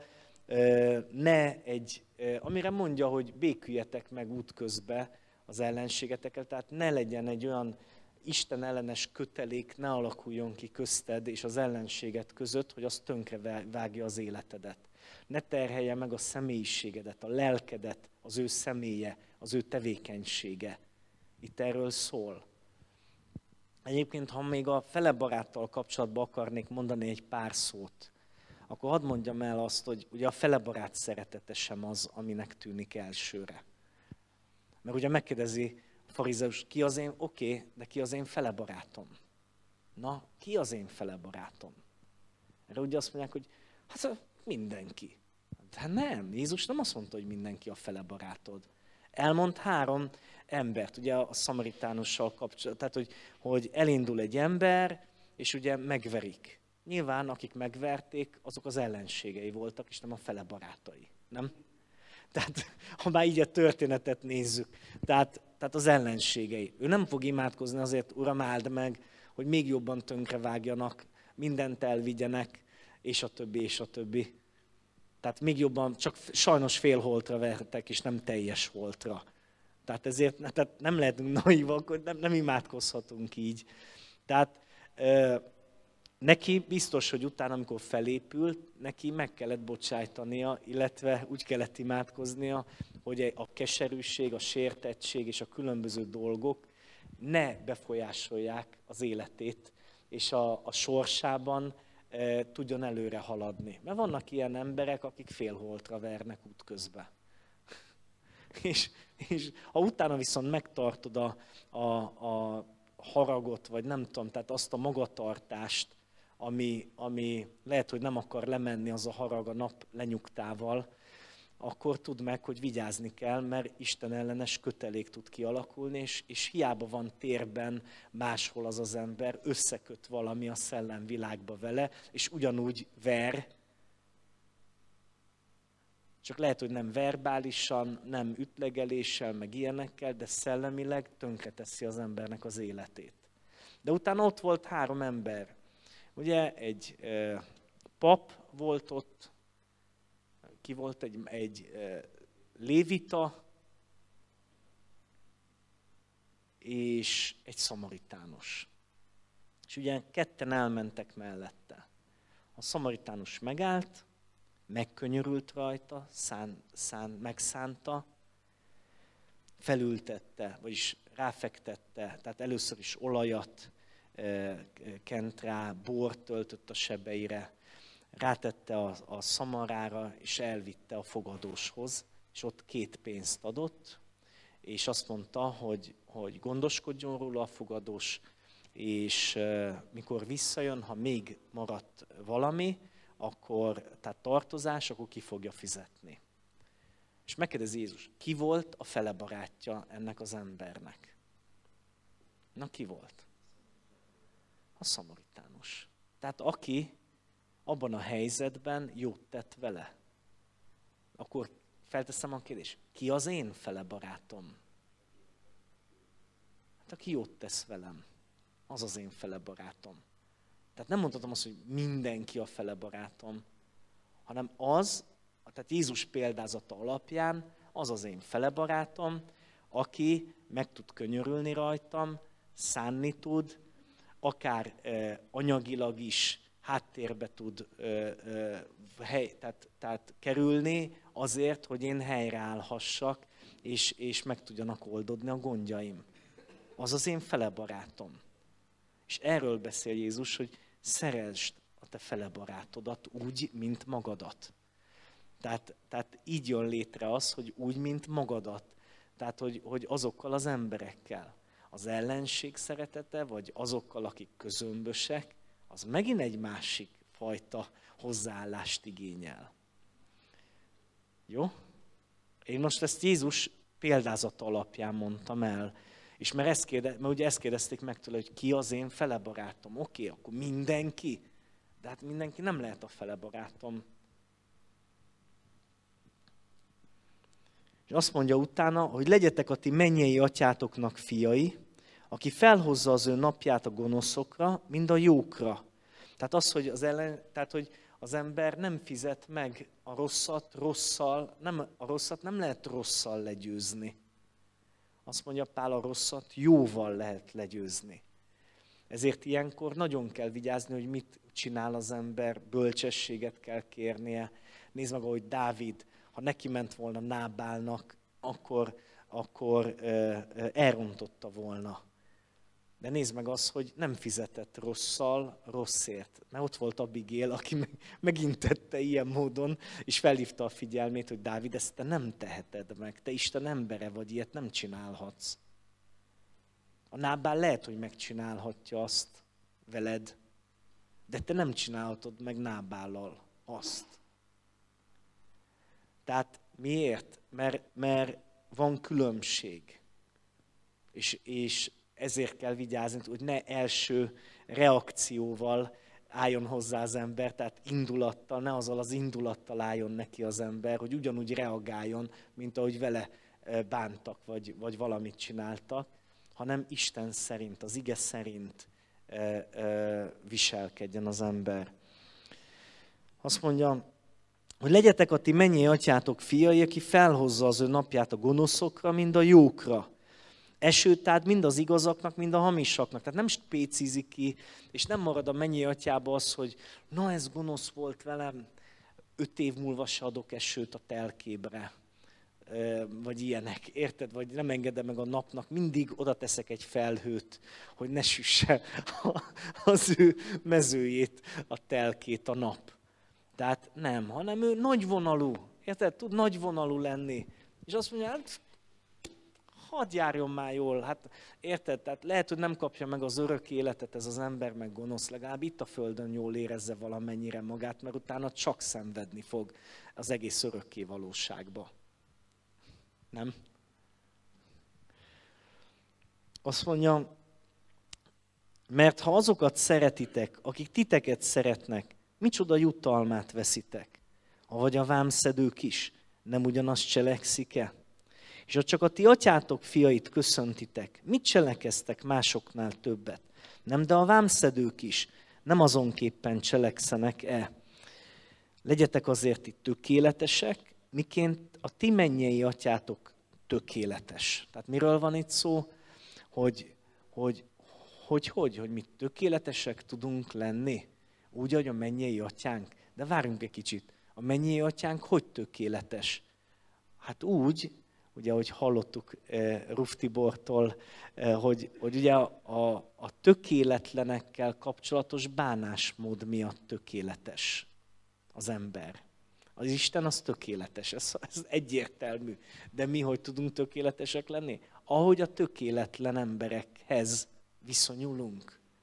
S1: amire mondja, hogy béküljetek meg útközben az ellenségetekkel, tehát ne legyen egy olyan Isten ellenes kötelék, ne alakuljon ki közted és az ellenséget között, hogy az tönkre vágja az életedet. Ne terhelje meg a személyiségedet, a lelkedet, az ő személye, az ő tevékenysége. Itt erről szól. Egyébként, ha még a fele baráttal kapcsolatban akarnék mondani egy pár szót, akkor hadd mondjam el azt, hogy ugye a fele barát szeretete sem az, aminek tűnik elsőre. Mert ugye megkérdezi a farizeus, ki az én, de ki az én fele barátom? Na, ki az én fele barátom? Erre ugye azt mondják, hogy hát mindenki. De nem, Jézus nem azt mondta, hogy mindenki a fele barátod. Elmond 3 embert, ugye a szamaritánussal kapcsolatban, tehát hogy elindul egy ember, és ugye megverik. Nyilván, akik megverték, azok az ellenségei voltak, és nem a fele barátai, nem? Tehát, ha már így a történetet nézzük, tehát az ellenségei. Ő nem fog imádkozni azért, Uram, áld meg, hogy még jobban tönkrevágjanak, mindent elvigyenek, és a többi, és a többi. Tehát még jobban, csak sajnos fél holtra vertek, és nem teljes holtra. Tehát ezért nem lehetünk naívak, nem imádkozhatunk így. Tehát neki biztos, hogy utána, amikor felépült, neki meg kellett bocsájtania, illetve úgy kellett imádkoznia, hogy a keserűség, a sértettség és a különböző dolgok ne befolyásolják az életét, és a sorsában tudjon előre haladni. Mert vannak ilyen emberek, akik félholtra vernek útközben. és ha utána viszont megtartod a haragot, vagy nem tudom, tehát azt a magatartást, ami lehet, hogy nem akar lemenni az a harag a nap lenyugtával, akkor tudd meg, hogy vigyázni kell, mert Isten ellenes kötelék tud kialakulni, és hiába van térben máshol az ember, összeköt valami a szellemvilágba vele, és ugyanúgy ver, csak lehet, hogy nem verbálisan, nem ütlegeléssel, meg ilyenekkel, de szellemileg tönkreteszi az embernek az életét. De utána ott volt 3 ember. Ugye egy pap volt ott, ki volt egy lévita, és egy szamaritánus. És ugye ketten elmentek mellette. A szamaritánus megállt, megkönyörült rajta, megszánta, felültette, vagyis ráfektette, tehát először is olajat kent rá, bort töltött a sebeire, rátette a szamarára, és elvitte a fogadóshoz, és ott 2 pénzt adott, és azt mondta, hogy gondoskodjon róla a fogadós, és mikor visszajön, ha még maradt valami, akkor, tehát tartozás, akkor ki fogja fizetni. És megkérdezi Jézus, ki volt a fele barátja ennek az embernek? Na, ki volt? A szamaritánus. Tehát aki abban a helyzetben jót tett vele. Akkor felteszem a kérdést, ki az én fele barátom? Hát aki jót tesz velem, az az én fele barátom. Tehát nem mondhatom azt, hogy mindenki a fele barátom, hanem az, tehát Jézus példázata alapján az az én fele barátom, aki meg tud könyörülni rajtam, szánni tud, akár anyagilag is háttérbe tud tehát kerülni azért, hogy én helyreállhassak, és meg tudjanak oldódni a gondjaim. Az az én fele barátom. És erről beszél Jézus, hogy szeresd a te fele barátodat úgy, mint magadat. Tehát így jön létre az, hogy úgy, mint magadat. Tehát, hogy azokkal az emberekkel. Az ellenség szeretete, vagy azokkal, akik közömbösek, az megint egy másik fajta hozzáállást igényel. Jó? Én most ezt Jézus példázata alapján mondtam el. És mert ugye ezt kérdezték meg tőle, hogy ki az én fele barátom. Oké, akkor mindenki. De hát mindenki nem lehet a fele barátom. És azt mondja utána, hogy legyetek a ti mennyei atyátoknak fiai, aki felhozza az ő napját a gonoszokra, mind a jókra. Tehát az, hogy hogy az ember nem fizet meg a rosszat rosszal, a rosszat nem lehet rosszal legyőzni. Azt mondja Pál, a rosszat jóval lehet legyőzni. Ezért ilyenkor nagyon kell vigyázni, hogy mit csinál az ember, bölcsességet kell kérnie. Nézd meg, ahogy Dávid, ha neki ment volna Nábálnak, akkor elrontotta volna. De nézd meg azt, hogy nem fizetett rosszal rosszért. Mert ott volt Abigail, aki megintette ilyen módon, és felhívta a figyelmét, hogy Dávid, ezt te nem teheted meg. Te Isten embere vagy, ilyet nem csinálhatsz. A Nábál lehet, hogy megcsinálhatja azt veled, de te nem csinálhatod meg Nábállal azt. Tehát miért? Mert van különbség. És ezért kell vigyázni, hogy ne első reakcióval álljon hozzá az ember, tehát indulattal, ne azzal az indulattal álljon neki az ember, hogy ugyanúgy reagáljon, mint ahogy vele bántak, vagy valamit csináltak, hanem Isten szerint, az ige szerint viselkedjen az ember. Azt mondja, hogy legyetek a ti mennyei atyátok fiai, aki felhozza az ő napját a gonoszokra, mind a jókra. Esőt tehát mind az igazaknak, mind a hamisaknak. Tehát nem spécizik ki, és nem marad a mennyei atyába az, hogy na ez gonosz volt velem, 5 év múlva se adok esőt a telkébre. Vagy ilyenek, érted? Vagy nem engedem meg a napnak, mindig oda teszek egy felhőt, hogy ne süsse az ő mezőjét, a telkét a nap. Tehát nem, hanem ő nagyvonalú, érted? Tud nagyvonalú lenni. És azt mondja, hát hadd járjon már jól, hát érted? Tehát lehet, hogy nem kapja meg az örök életet ez az ember, meg gonosz, legalább itt a földön jól érezze valamennyire magát, mert utána csak szenvedni fog az egész örökké valóságba. Nem? Azt mondja, mert ha azokat szeretitek, akik titeket szeretnek, micsoda jutalmát veszitek? Avagy a vámszedők is, nem ugyanazt cselekszik-e? És ha csak a ti atyátok fiait köszöntitek, mit cselekeztek másoknál többet? Nem, de a vámszedők is, nem azonképpen cselekszenek-e? Legyetek azért itt tökéletesek, miként a ti mennyei atyátok tökéletes. Tehát miről van itt szó? Hogy mi tökéletesek tudunk lenni? Úgy, hogy a mennyei atyánk. De várjunk egy kicsit. A mennyei atyánk hogy tökéletes? Hát úgy, ugye, ahogy hallottuk Ruf Tibortól, hogy ugye a tökéletlenekkel kapcsolatos bánásmód miatt tökéletes az ember. Az Isten az tökéletes, ez egyértelmű. De mi hogy tudunk tökéletesek lenni? Ahogy a tökéletlen emberekhez viszonyulunk.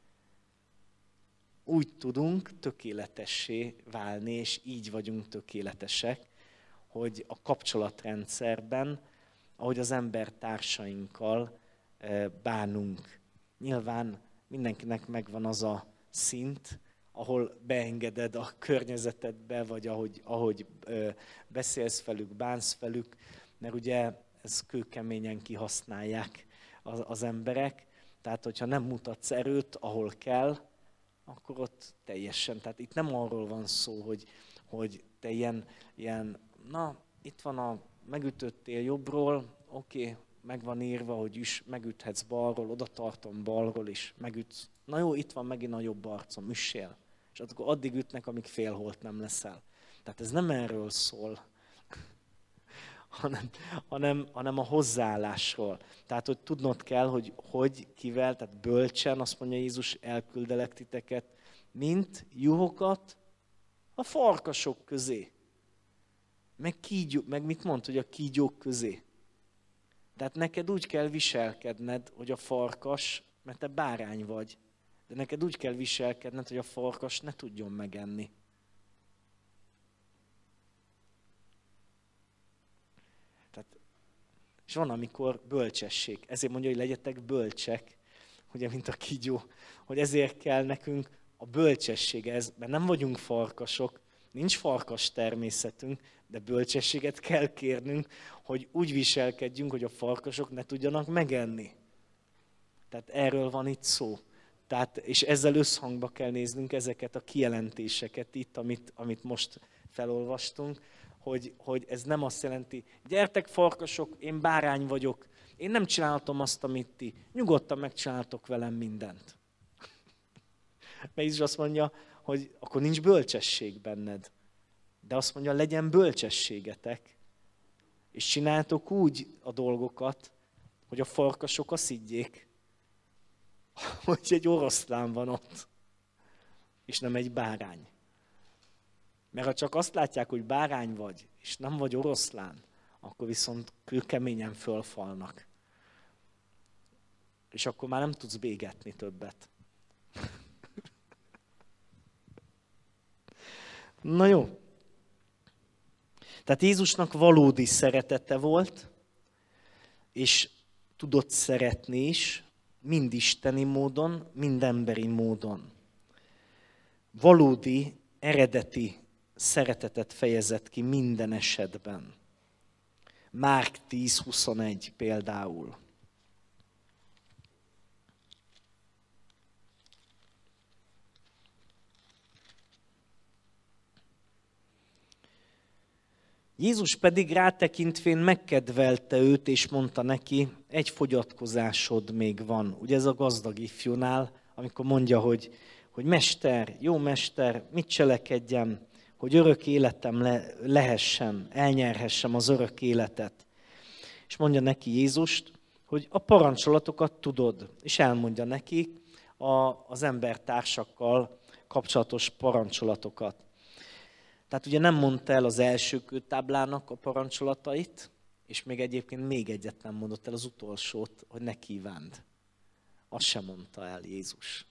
S1: úgy tudunk tökéletessé válni, és így vagyunk tökéletesek, hogy a kapcsolatrendszerben, ahogy az embertársainkkal bánunk. Nyilván mindenkinek megvan az a szint, ahol beengeded a környezetedbe, vagy ahogy beszélsz velük, bánsz velük, mert ugye ezt kőkeményen kihasználják az emberek. Tehát, hogyha nem mutatsz erőt, ahol kell, akkor ott teljesen. Tehát itt nem arról van szó, hogy te ilyen na, itt van megütöttél jobbról, oké, meg van írva, hogy megüthetsz balról, oda tartom balról is, megütsz. Na jó, itt van megint a jobb arcom, üssél. És akkor addig ütnek, amíg félholt nem leszel. Tehát ez nem erről szól, hanem a hozzáállásról. Tehát, hogy tudnod kell, hogy kivel, tehát bölcsen, azt mondja Jézus, elküldelek titeket, mint juhokat a farkasok közé. Meg mit mond, hogy a kígyók közé? Tehát neked úgy kell viselkedned, hogy a farkas, mert te bárány vagy, de neked úgy kell viselkedned, hogy a farkas ne tudjon megenni. Tehát, és van, amikor bölcsesség. Ezért mondja, hogy legyetek bölcsek, ugye, mint a kígyó, hogy ezért kell nekünk a bölcsesség, mert nem vagyunk farkasok, nincs farkas természetünk, de bölcsességet kell kérnünk, hogy úgy viselkedjünk, hogy a farkasok ne tudjanak megenni. Tehát erről van itt szó. Tehát, és ezzel összhangba kell néznünk ezeket a kijelentéseket itt, amit most felolvastunk, hogy ez nem azt jelenti, gyertek farkasok, én bárány vagyok, én nem csinálhatom azt, amit ti, nyugodtan megcsináltok velem mindent. Mert Jézus azt mondja, hogy akkor nincs bölcsesség benned. De azt mondja, legyen bölcsességetek, és csináltok úgy a dolgokat, hogy a farkasok azt higgyék, hogy egy oroszlán van ott, és nem egy bárány. Mert ha csak azt látják, hogy bárány vagy, és nem vagy oroszlán, akkor viszont kőkeményen fölfalnak. És akkor már nem tudsz bégetni többet. Na jó. Tehát Jézusnak valódi szeretete volt, és tudott szeretni is, mind isteni módon, mind emberi módon. Valódi, eredeti szeretetet fejezett ki minden esetben. Márk 10:21 például. Jézus pedig rátekintvén megkedvelte őt, és mondta neki, egy fogyatkozásod még van. Ugye ez a gazdag ifjúnál, amikor mondja, hogy mester, jó mester, mit cselekedjem, hogy örök életem lehessen, elnyerhessem az örök életet. És mondja neki Jézust, hogy a parancsolatokat tudod, és elmondja neki az embertársakkal kapcsolatos parancsolatokat. Tehát ugye nem mondta el az első kőtáblának a parancsolatait, és még egyébként még egyet nem mondott el, az utolsót, hogy ne kívánd. Azt sem mondta el Jézus.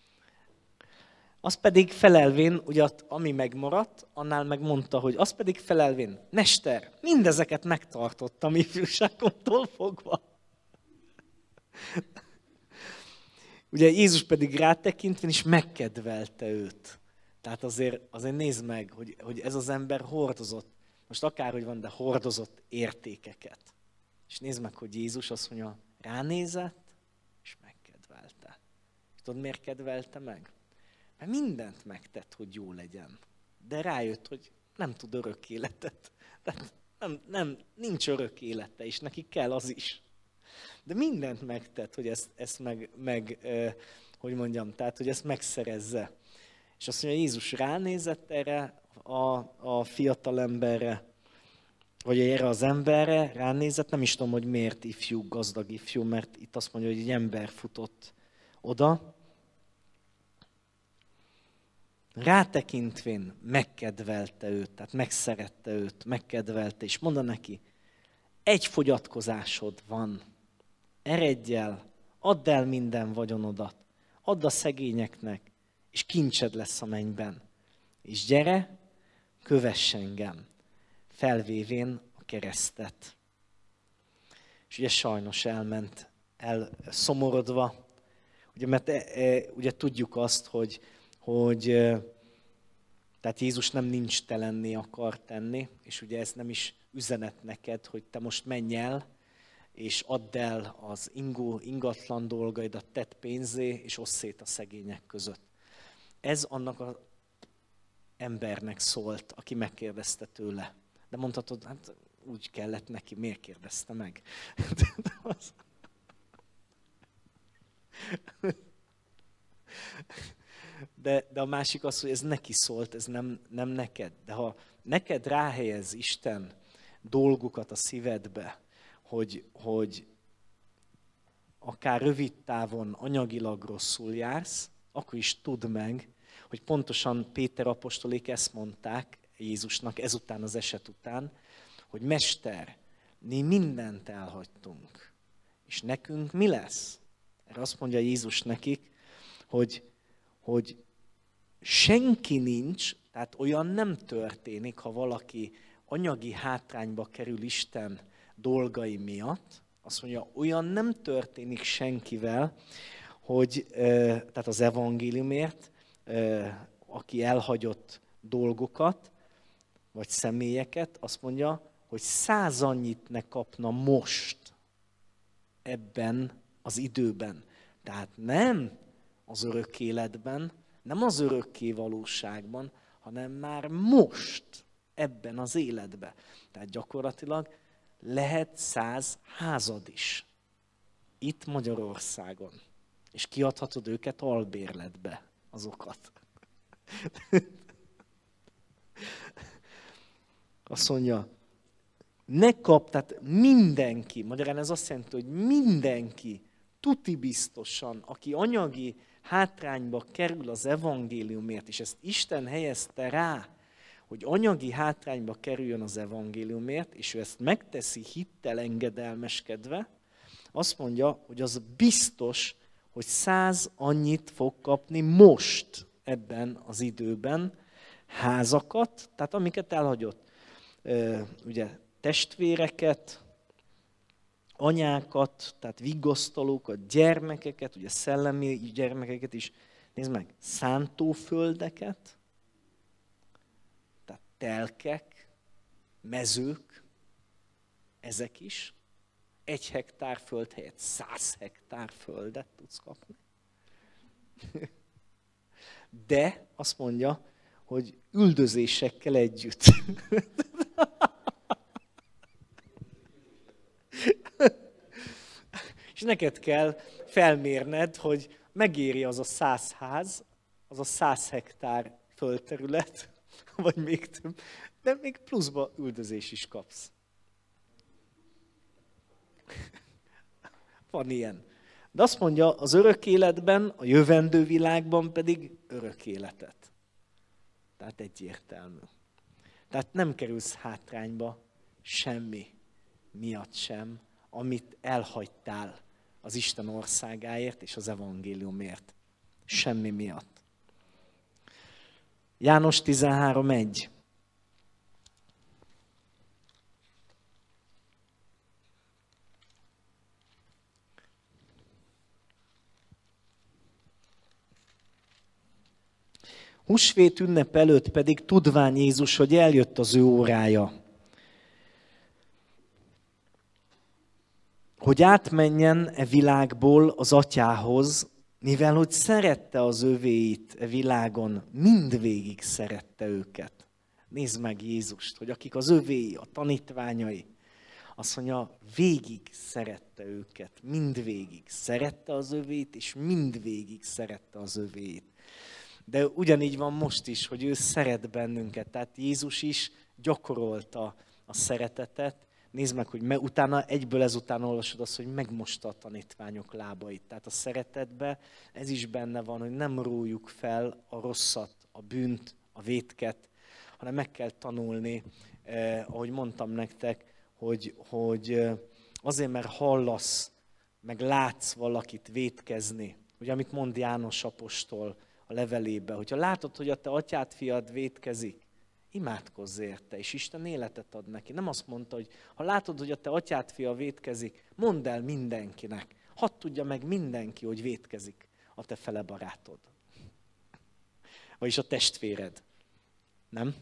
S1: Az pedig felelvén, ugye ami megmaradt, annál megmondta, hogy az pedig felelvén, mester, mindezeket megtartottam ifjúságomtól fogva. Ugye Jézus pedig rátekintvén is megkedvelte őt. Tehát azért nézd meg, hogy ez az ember hordozott, most akárhogy van, de hordozott értékeket. És nézd meg, hogy Jézus azt mondja, ránézett, és megkedvelte. És tudod, miért kedvelte meg? Mert mindent megtett, hogy jó legyen. De rájött, hogy nem tud örök életet. Tehát nincs örök élete, és neki kell az is. De mindent megtett, hogy ezt hogy mondjam, tehát, hogy ezt megszerezze. És azt mondja, Jézus ránézett erre a fiatal emberre, vagy erre az emberre, ránézett, nem is tudom, hogy miért ifjú, gazdag ifjú, mert itt azt mondja, hogy egy ember futott oda. Rátekintvén megkedvelte őt, tehát megszerette őt, megkedvelte, és mondta neki, egy fogyatkozásod van, eredj el, add el minden vagyonodat, add a szegényeknek, és kincsed lesz a mennyben. És gyere, kövess engem, felvévén a keresztet. És ugye sajnos elment, elszomorodva, ugye, mert ugye tudjuk azt, hogy tehát Jézus nem nincs telenné akar tenni, és ugye ez nem is üzenet neked, hogy te most menj el, és add el az ingatlan dolgaidat, tedd pénzé, és osszd szét a szegények között. Ez annak az embernek szólt, aki megkérdezte tőle. De mondhatod, hát úgy kellett neki, miért kérdezte meg? De a másik az, hogy ez neki szólt, ez nem neked. De ha neked ráhelyez Isten dolgokat a szívedbe, hogy akár rövid távon anyagilag rosszul jársz, akkor is tudd meg, hogy pontosan Péter apostolék ezt mondták Jézusnak ezután az eset után, hogy Mester, mi mindent elhagytunk, és nekünk mi lesz? Erre azt mondja Jézus nekik, hogy senki nincs, tehát olyan nem történik, ha valaki anyagi hátrányba kerül Isten dolgai miatt, azt mondja, olyan nem történik senkivel, hogy, tehát az evangéliumért, aki elhagyott dolgokat, vagy személyeket, azt mondja, hogy 100 annyit ne kapna most ebben az időben. Tehát nem az örök életben, nem az örökké valóságban, hanem már most ebben az életben. Tehát gyakorlatilag lehet 100 házad is itt Magyarországon. És kiadhatod őket albérletbe, azokat. Azt mondja, ne kap, tehát mindenki, magyarán ez azt jelenti, hogy mindenki, tuti biztosan, aki anyagi hátrányba kerül az evangéliumért, és ezt Isten helyezte rá, hogy anyagi hátrányba kerüljön az evangéliumért, és ő ezt megteszi hittel engedelmeskedve, azt mondja, hogy az biztos, hogy 100 annyit fog kapni most ebben az időben házakat, tehát amiket elhagyott, ugye testvéreket, anyákat, tehát vigasztalókat, gyermekeket, ugye szellemi gyermekeket is, nézd meg, szántóföldeket, tehát telkek, mezők, ezek is. 1 hektár föld helyett 100 hektár földet tudsz kapni. De azt mondja, hogy üldözésekkel együtt. És neked kell felmérned, hogy megéri az a 100 ház, az a 100 hektár földterület, vagy még több, de még pluszba üldözés is kapsz. Van ilyen. De azt mondja, az örök életben, a jövendő világban pedig örök életet. Tehát egyértelmű. Tehát nem kerülsz hátrányba semmi miatt sem, amit elhagytál az Isten országáért és az evangéliumért. Semmi miatt. János 13:1. Húsvét ünnep előtt pedig tudván Jézus, hogy eljött az ő órája, hogy átmenjen e világból az atyához, mivel hogy szerette az övéit e világon, mindvégig szerette őket. Nézd meg Jézust, hogy akik az övéi, a tanítványai, azt mondja, végig szerette őket, mindvégig szerette az övéit, és mindvégig szerette az övéit. De ugyanígy van most is, hogy ő szeret bennünket. Tehát Jézus is gyakorolta a szeretetet. Nézd meg, hogy utána, egyből ezután olvasod azt, hogy megmosta a tanítványok lábait. Tehát a szeretetben ez is benne van, hogy nem rójuk fel a rosszat, a bűnt, a vétket, hanem meg kell tanulni, ahogy mondtam nektek, hogy azért, mert hallasz, meg látsz valakit vétkezni, ugye amit mond János apostol a levelébe, hogyha látod, hogy a te atyád, fiad vétkezik, imádkozz érte, és Isten életet ad neki. Nem azt mondta, hogy ha látod, hogy a te atyád, fia vétkezik, mondd el mindenkinek. Hadd tudja meg mindenki, hogy vétkezik a te fele barátod. Vagyis a testvéred. Nem?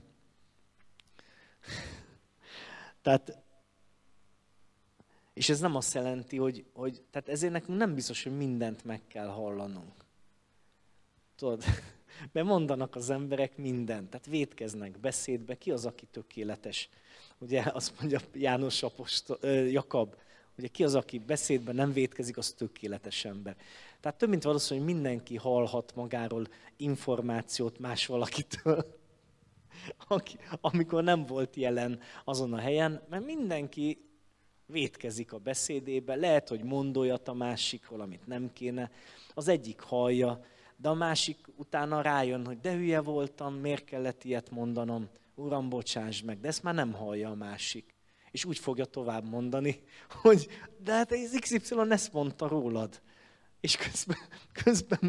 S1: Tehát, és ez nem azt jelenti, hogy tehát ezért nekünk nem biztos, hogy mindent meg kell hallanunk. Tudod? Mert mondanak az emberek mindent, tehát vétkeznek beszédbe, ki az, aki tökéletes? Ugye azt mondja János Jakab, ugye ki az, aki beszédben nem vétkezik, az tökéletes ember. Tehát több mint valószínű, hogy mindenki hallhat magáról információt más valakitől, amikor nem volt jelen azon a helyen, mert mindenki vétkezik a beszédébe, lehet, hogy mond olyat a másikról, amit nem kéne, az egyik hallja, de a másik utána rájön, hogy de hülye voltam, miért kellett ilyet mondanom, Uram, bocsáss meg, de ezt már nem hallja a másik. És úgy fogja tovább mondani, hogy de hát ez XY ezt mondta rólad. És közben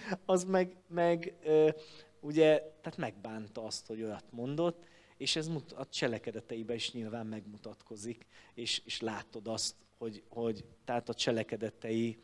S1: ugye, tehát megbánta azt, hogy olyat mondott, és ez a cselekedeteiben is nyilván megmutatkozik, és látod azt, hogy tehát a cselekedetei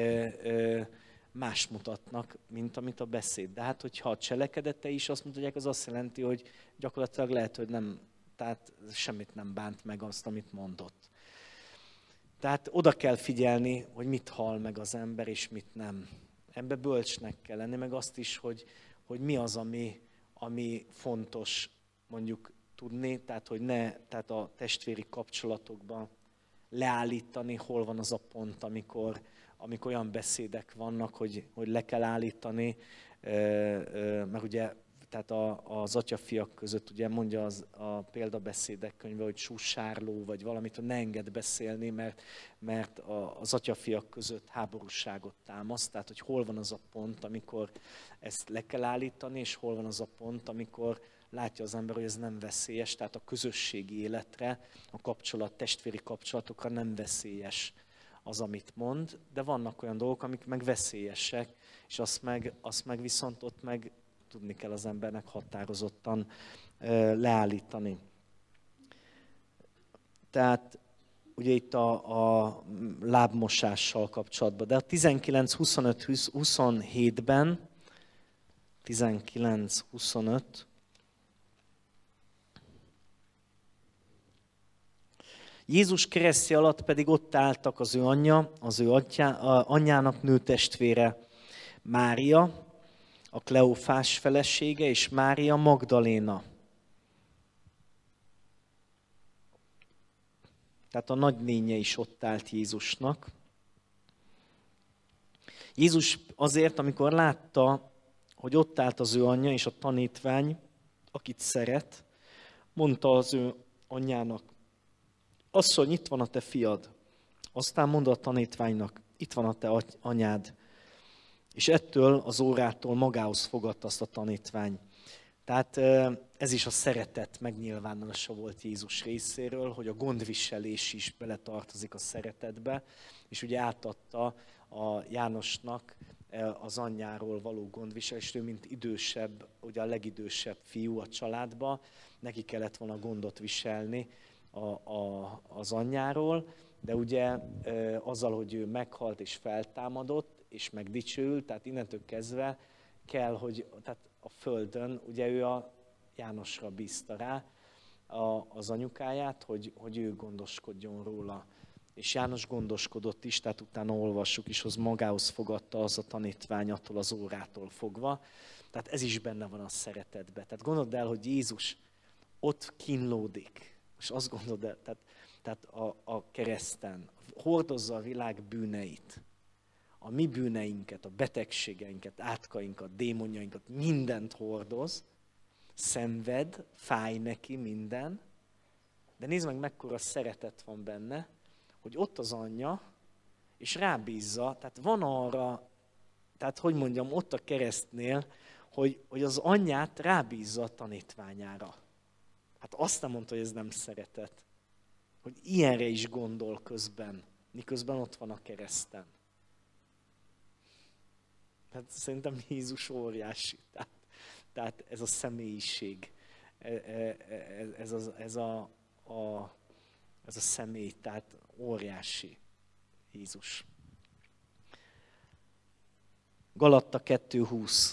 S1: más mutatnak, mint amit a beszéd. De hát, hogyha a cselekedetei is azt mutatják, az azt jelenti, hogy gyakorlatilag lehet, hogy nem, tehát semmit nem bánt meg azt, amit mondott. Tehát oda kell figyelni, hogy mit hall meg az ember, és mit nem. Ebbe bölcsnek kell lenni, meg azt is, hogy mi az, ami fontos mondjuk tudni, tehát hogy tehát a testvéri kapcsolatokban leállítani, hol van az a pont, amikor olyan beszédek vannak, hogy le kell állítani, mert ugye tehát az atyafiak között ugye mondja a példabeszédek könyve, hogy susárló, vagy valamit, hogy ne engedd beszélni, mert az atyafiak között háborúságot támaszt, tehát hogy hol van az a pont, amikor ezt le kell állítani, és hol van az a pont, amikor látja az ember, hogy ez nem veszélyes, tehát a közösségi életre, a testvéri kapcsolatokra nem veszélyes az, amit mond, de vannak olyan dolgok, amik meg veszélyesek, és azt meg viszont ott meg tudni kell az embernek határozottan leállítani. Tehát ugye itt a lábmosással kapcsolatban, de a 19-25-27-ben, 19-25, Jézus keresztje alatt pedig ott álltak az ő anyja, az ő anyjának nőtestvére Mária, a Kleofás felesége, és Mária Magdaléna. Tehát a nagynénye is ott állt Jézusnak. Jézus azért, amikor látta, hogy ott állt az ő anyja és a tanítvány, akit szeret, mondta az ő anyjának, asszony, itt van a te fiad. Aztán mondta a tanítványnak, itt van a te anyád. És ettől az órától magához fogadta azt a tanítvány. Tehát ez is a szeretet megnyilvánulása volt Jézus részéről, hogy a gondviselés is beletartozik a szeretetbe, és ugye átadta a Jánosnak az anyjáról való gondviselést, ő mint idősebb, ugye a legidősebb fiú a családba, neki kellett volna gondot viselni az anyjáról, de ugye azzal, hogy ő meghalt és feltámadott, és megdicsőült, tehát innentől kezdve kell, hogy tehát a földön, ugye ő a Jánosra bízta rá az anyukáját, hogy ő gondoskodjon róla. És János gondoskodott is, tehát utána olvassuk is, hogy magához fogadta az a tanítvány attól az órától fogva. Tehát ez is benne van a szeretetben. Tehát gondold el, hogy Jézus ott kínlódik, és azt gondold el, tehát a kereszten hordozza a világ bűneit, a mi bűneinket, a betegségeinket, átkainkat, démonjainkat, mindent hordoz, szenved, fáj neki minden, de nézd meg, mekkora szeretet van benne, hogy ott az anyja, és rábízza, tehát van arra, tehát hogy mondjam, ott a keresztnél, hogy az anyját rábízza a tanítványára. Hát azt nem mondta, hogy ez nem szeretet. Hogy ilyenre is gondol közben, miközben ott van a kereszten. Tehát szerintem Jézus óriási. Tehát ez a személyiség, ez a személy, tehát óriási Jézus. Galatta 2:20.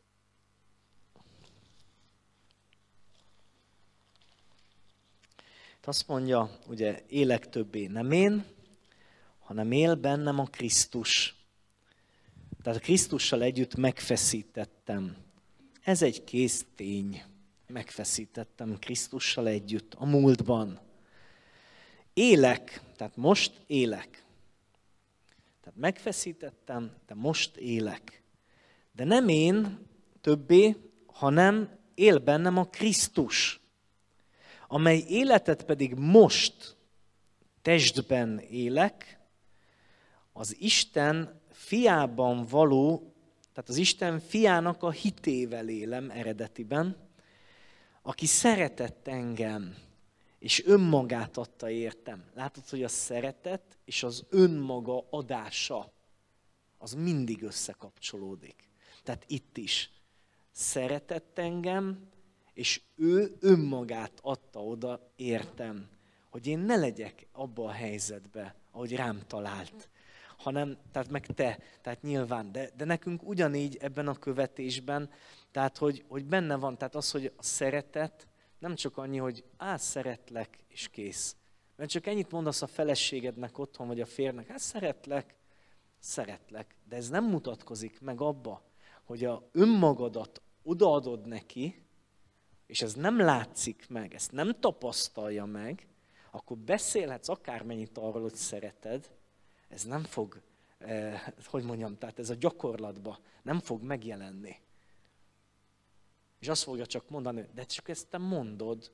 S1: Azt mondja, ugye élek többé nem én, hanem él bennem a Krisztus. Tehát a Krisztussal együtt megfeszítettem. Ez egy kész tény. Megfeszítettem Krisztussal együtt a múltban. Élek, tehát most élek. Tehát megfeszítettem, de most élek. De nem én többé, hanem él bennem a Krisztus, amely életet pedig most testben élek, az Isten fiában való, tehát az Isten fiának a hitével élem eredetiben, aki szeretett engem, és önmagát adta értem. Látod, hogy a szeretet és az önmaga adása, az mindig összekapcsolódik. Tehát itt is szeretett engem, és ő önmagát adta oda értem, hogy én ne legyek abba a helyzetbe, ahogy rám talált, hanem, tehát meg te, tehát nyilván, de nekünk ugyanígy ebben a követésben, tehát hogy benne van, tehát az, hogy a szeretet nem csak annyi, hogy szeretlek, és kész. Mert csak ennyit mondasz a feleségednek otthon, vagy a férnek, szeretlek, de ez nem mutatkozik meg abba, hogy a önmagadat odaadod neki, és ez nem látszik meg, ezt nem tapasztalja meg, akkor beszélhetsz akármennyit arról, hogy szereted, ez nem fog, tehát ez a gyakorlatban nem fog megjelenni. És azt fogja csak mondani, de csak ezt te mondod.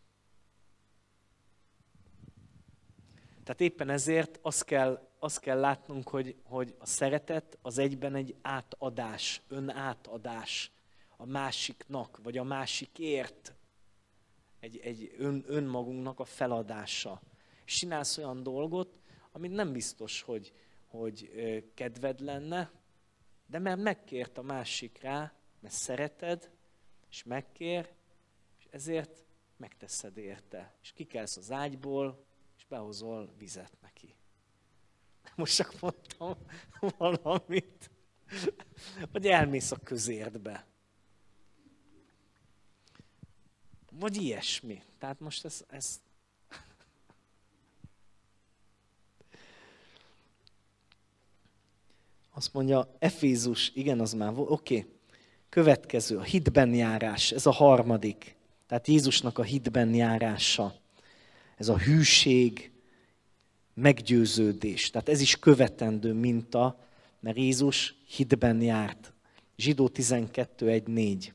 S1: Tehát éppen ezért azt kell látnunk, hogy a szeretet az egyben egy átadás, önátadás a másiknak, vagy a másikért. Egy önmagunknak a feladása. És csinálsz olyan dolgot, amit nem biztos, hogy kedved lenne, de mert megkért a másik rá, mert szereted, és megkér, és ezért megteszed érte. És kikelsz az ágyból, és behozol vizet neki. Most csak mondtam valamit. Vagy elmész a közértbe. Vagy ilyesmi. Tehát most ez azt mondja, Efézus, igen, az már volt, oké. Következő, a hitben járás, ez a harmadik. Tehát Jézusnak a hitben járása. Ez a hűség, meggyőződés. Tehát ez is követendő minta, mert Jézus hitben járt. Zsidó 12:1-4.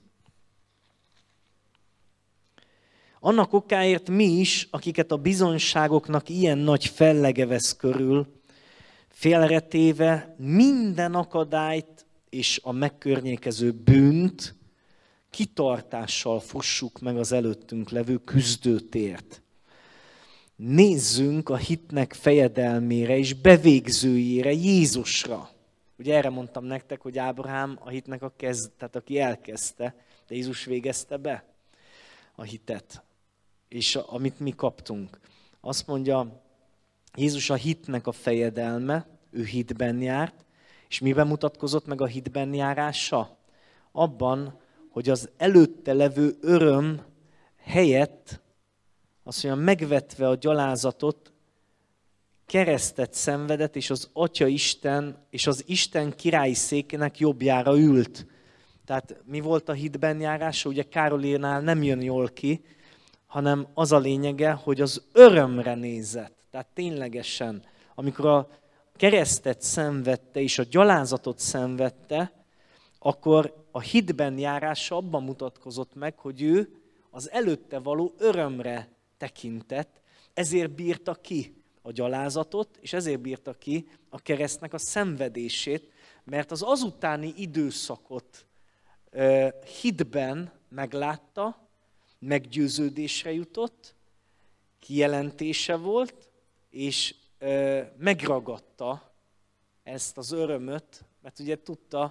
S1: Annak okáért mi is, akiket a bizonyságoknak ilyen nagy fellege vesz körül, félretéve minden akadályt és a megkörnyékező bűnt, kitartással fussuk meg az előttünk levő küzdőtért. Nézzünk a hitnek fejedelmére és bevégzőjére, Jézusra. Ugye erre mondtam nektek, hogy Ábrahám a hitnek tehát aki elkezdte, de Jézus végezte be a hitet. És amit mi kaptunk. Azt mondja, Jézus a hitnek a fejedelme, ő hitben járt, és miben mutatkozott meg a hitben járása? Abban, hogy az előtte levő öröm helyett, azt mondja, megvetve a gyalázatot, keresztet szenvedett, és az Atya Isten és az Isten királyi székének jobbjára ült. Tehát mi volt a hitben járása? Ugye Károlinál nem jön jól ki, hanem az a lényege, hogy az örömre nézett. Tehát ténylegesen, amikor a keresztet szenvedte és a gyalázatot szenvedte, akkor a hitben járása abban mutatkozott meg, hogy ő az előtte való örömre tekintett, ezért bírta ki a gyalázatot, és ezért bírta ki a keresztnek a szenvedését, mert az azutáni időszakot hitben meglátta, meggyőződésre jutott, kijelentése volt, és megragadta ezt az örömöt, mert ugye tudta,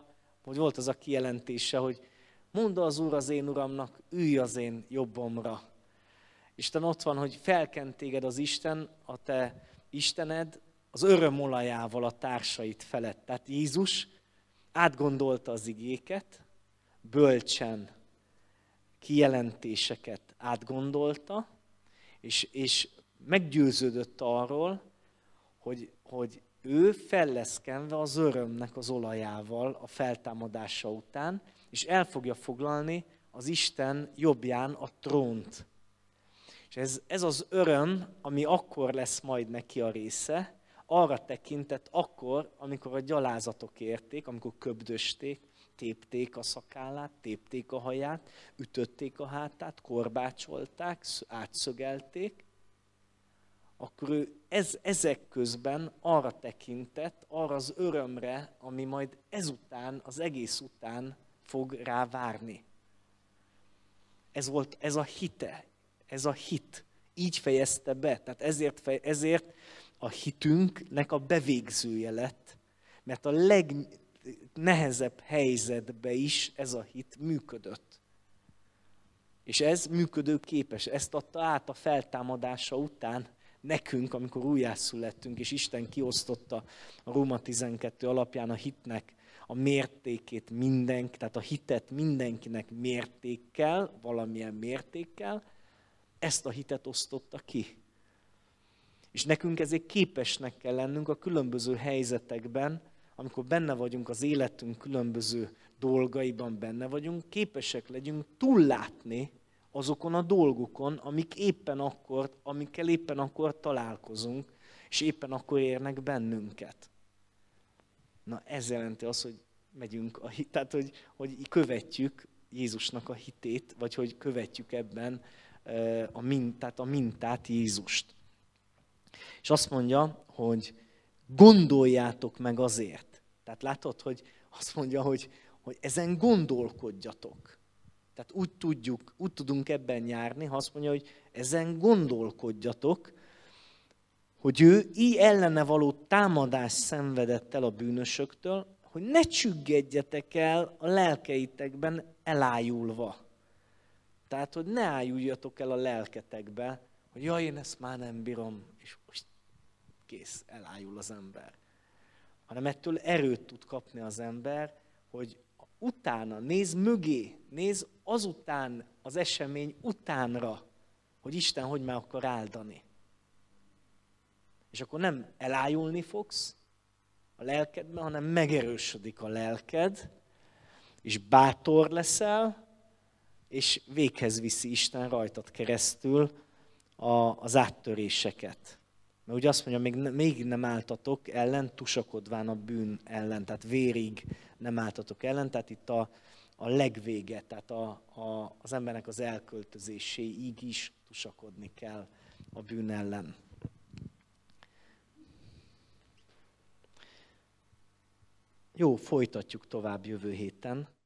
S1: Hogy volt az a kijelentése, hogy mondd az Úr az én Uramnak, ülj az én jobbomra. Isten ott van, hogy felkent téged az Isten, a te Istened, az örömolajával a társait felett. Tehát Jézus átgondolta az igéket, bölcsen kijelentéseket átgondolta, és meggyőződött arról, hogy ő fel lesz kenve az örömnek az olajával a feltámadása után, és el fogja foglalni az Isten jobbján a trónt. És ez az öröm, ami akkor lesz majd neki a része, arra tekintett akkor, amikor a gyalázatok érték, amikor köbdösték, tépték a szakállát, tépték a haját, ütötték a hátát, korbácsolták, átszögelték, akkor ő ezek közben arra tekintett, arra az örömre, ami majd ezután, az egész után fog rá várni. Ez a hite, ez a hit. Így fejezte be. Tehát ezért a hitünknek a bevégzője lett, mert a legnehezebb helyzetben is ez a hit működött. És ez működőképes. Ezt adta át a feltámadása után nekünk, amikor újjászülettünk, és Isten kiosztotta a Róma 12 alapján a hitnek a mértékét tehát a hitet mindenkinek mértékkel, valamilyen mértékkel, ezt a hitet osztotta ki. És nekünk ezért képesnek kell lennünk a különböző helyzetekben, amikor benne vagyunk az életünk különböző dolgaiban benne vagyunk, képesek legyünk túllátni azokon a dolgokon, amikkel éppen akkor találkozunk, és éppen akkor érnek bennünket. Na ez jelenti azt, hogy megyünk, tehát hogy követjük Jézusnak a hitét, vagy hogy követjük ebben a mintát Jézust. És azt mondja, hogy gondoljátok meg azért. Tehát látod, hogy azt mondja, hogy ezen gondolkodjatok. Tehát úgy tudunk ebben járni, ha azt mondja, hogy ezen gondolkodjatok, hogy ő így ellene való támadást szenvedett el a bűnösöktől, hogy ne csüggedjetek el a lelkeitekben elájulva. Tehát, hogy ne ájuljatok el a lelketekbe, hogy jaj, én ezt már nem bírom, és most kész, elájul az ember. Hanem ettől erőt tud kapni az ember, hogy utána, nézz mögé, nézz azután, az esemény utánra, hogy Isten hogy meg akar áldani. És akkor nem elájulni fogsz a lelkedben, hanem megerősödik a lelked, és bátor leszel, és véghez viszi Isten rajtad keresztül az áttöréseket. Mert ugye azt mondja, még nem álltatok ellen, tusakodván a bűn ellen, tehát vérig nem álltatok ellen, tehát itt a legvége, tehát az embernek az elköltözéséig is tusakodni kell a bűn ellen. Jó, folytatjuk tovább jövő héten.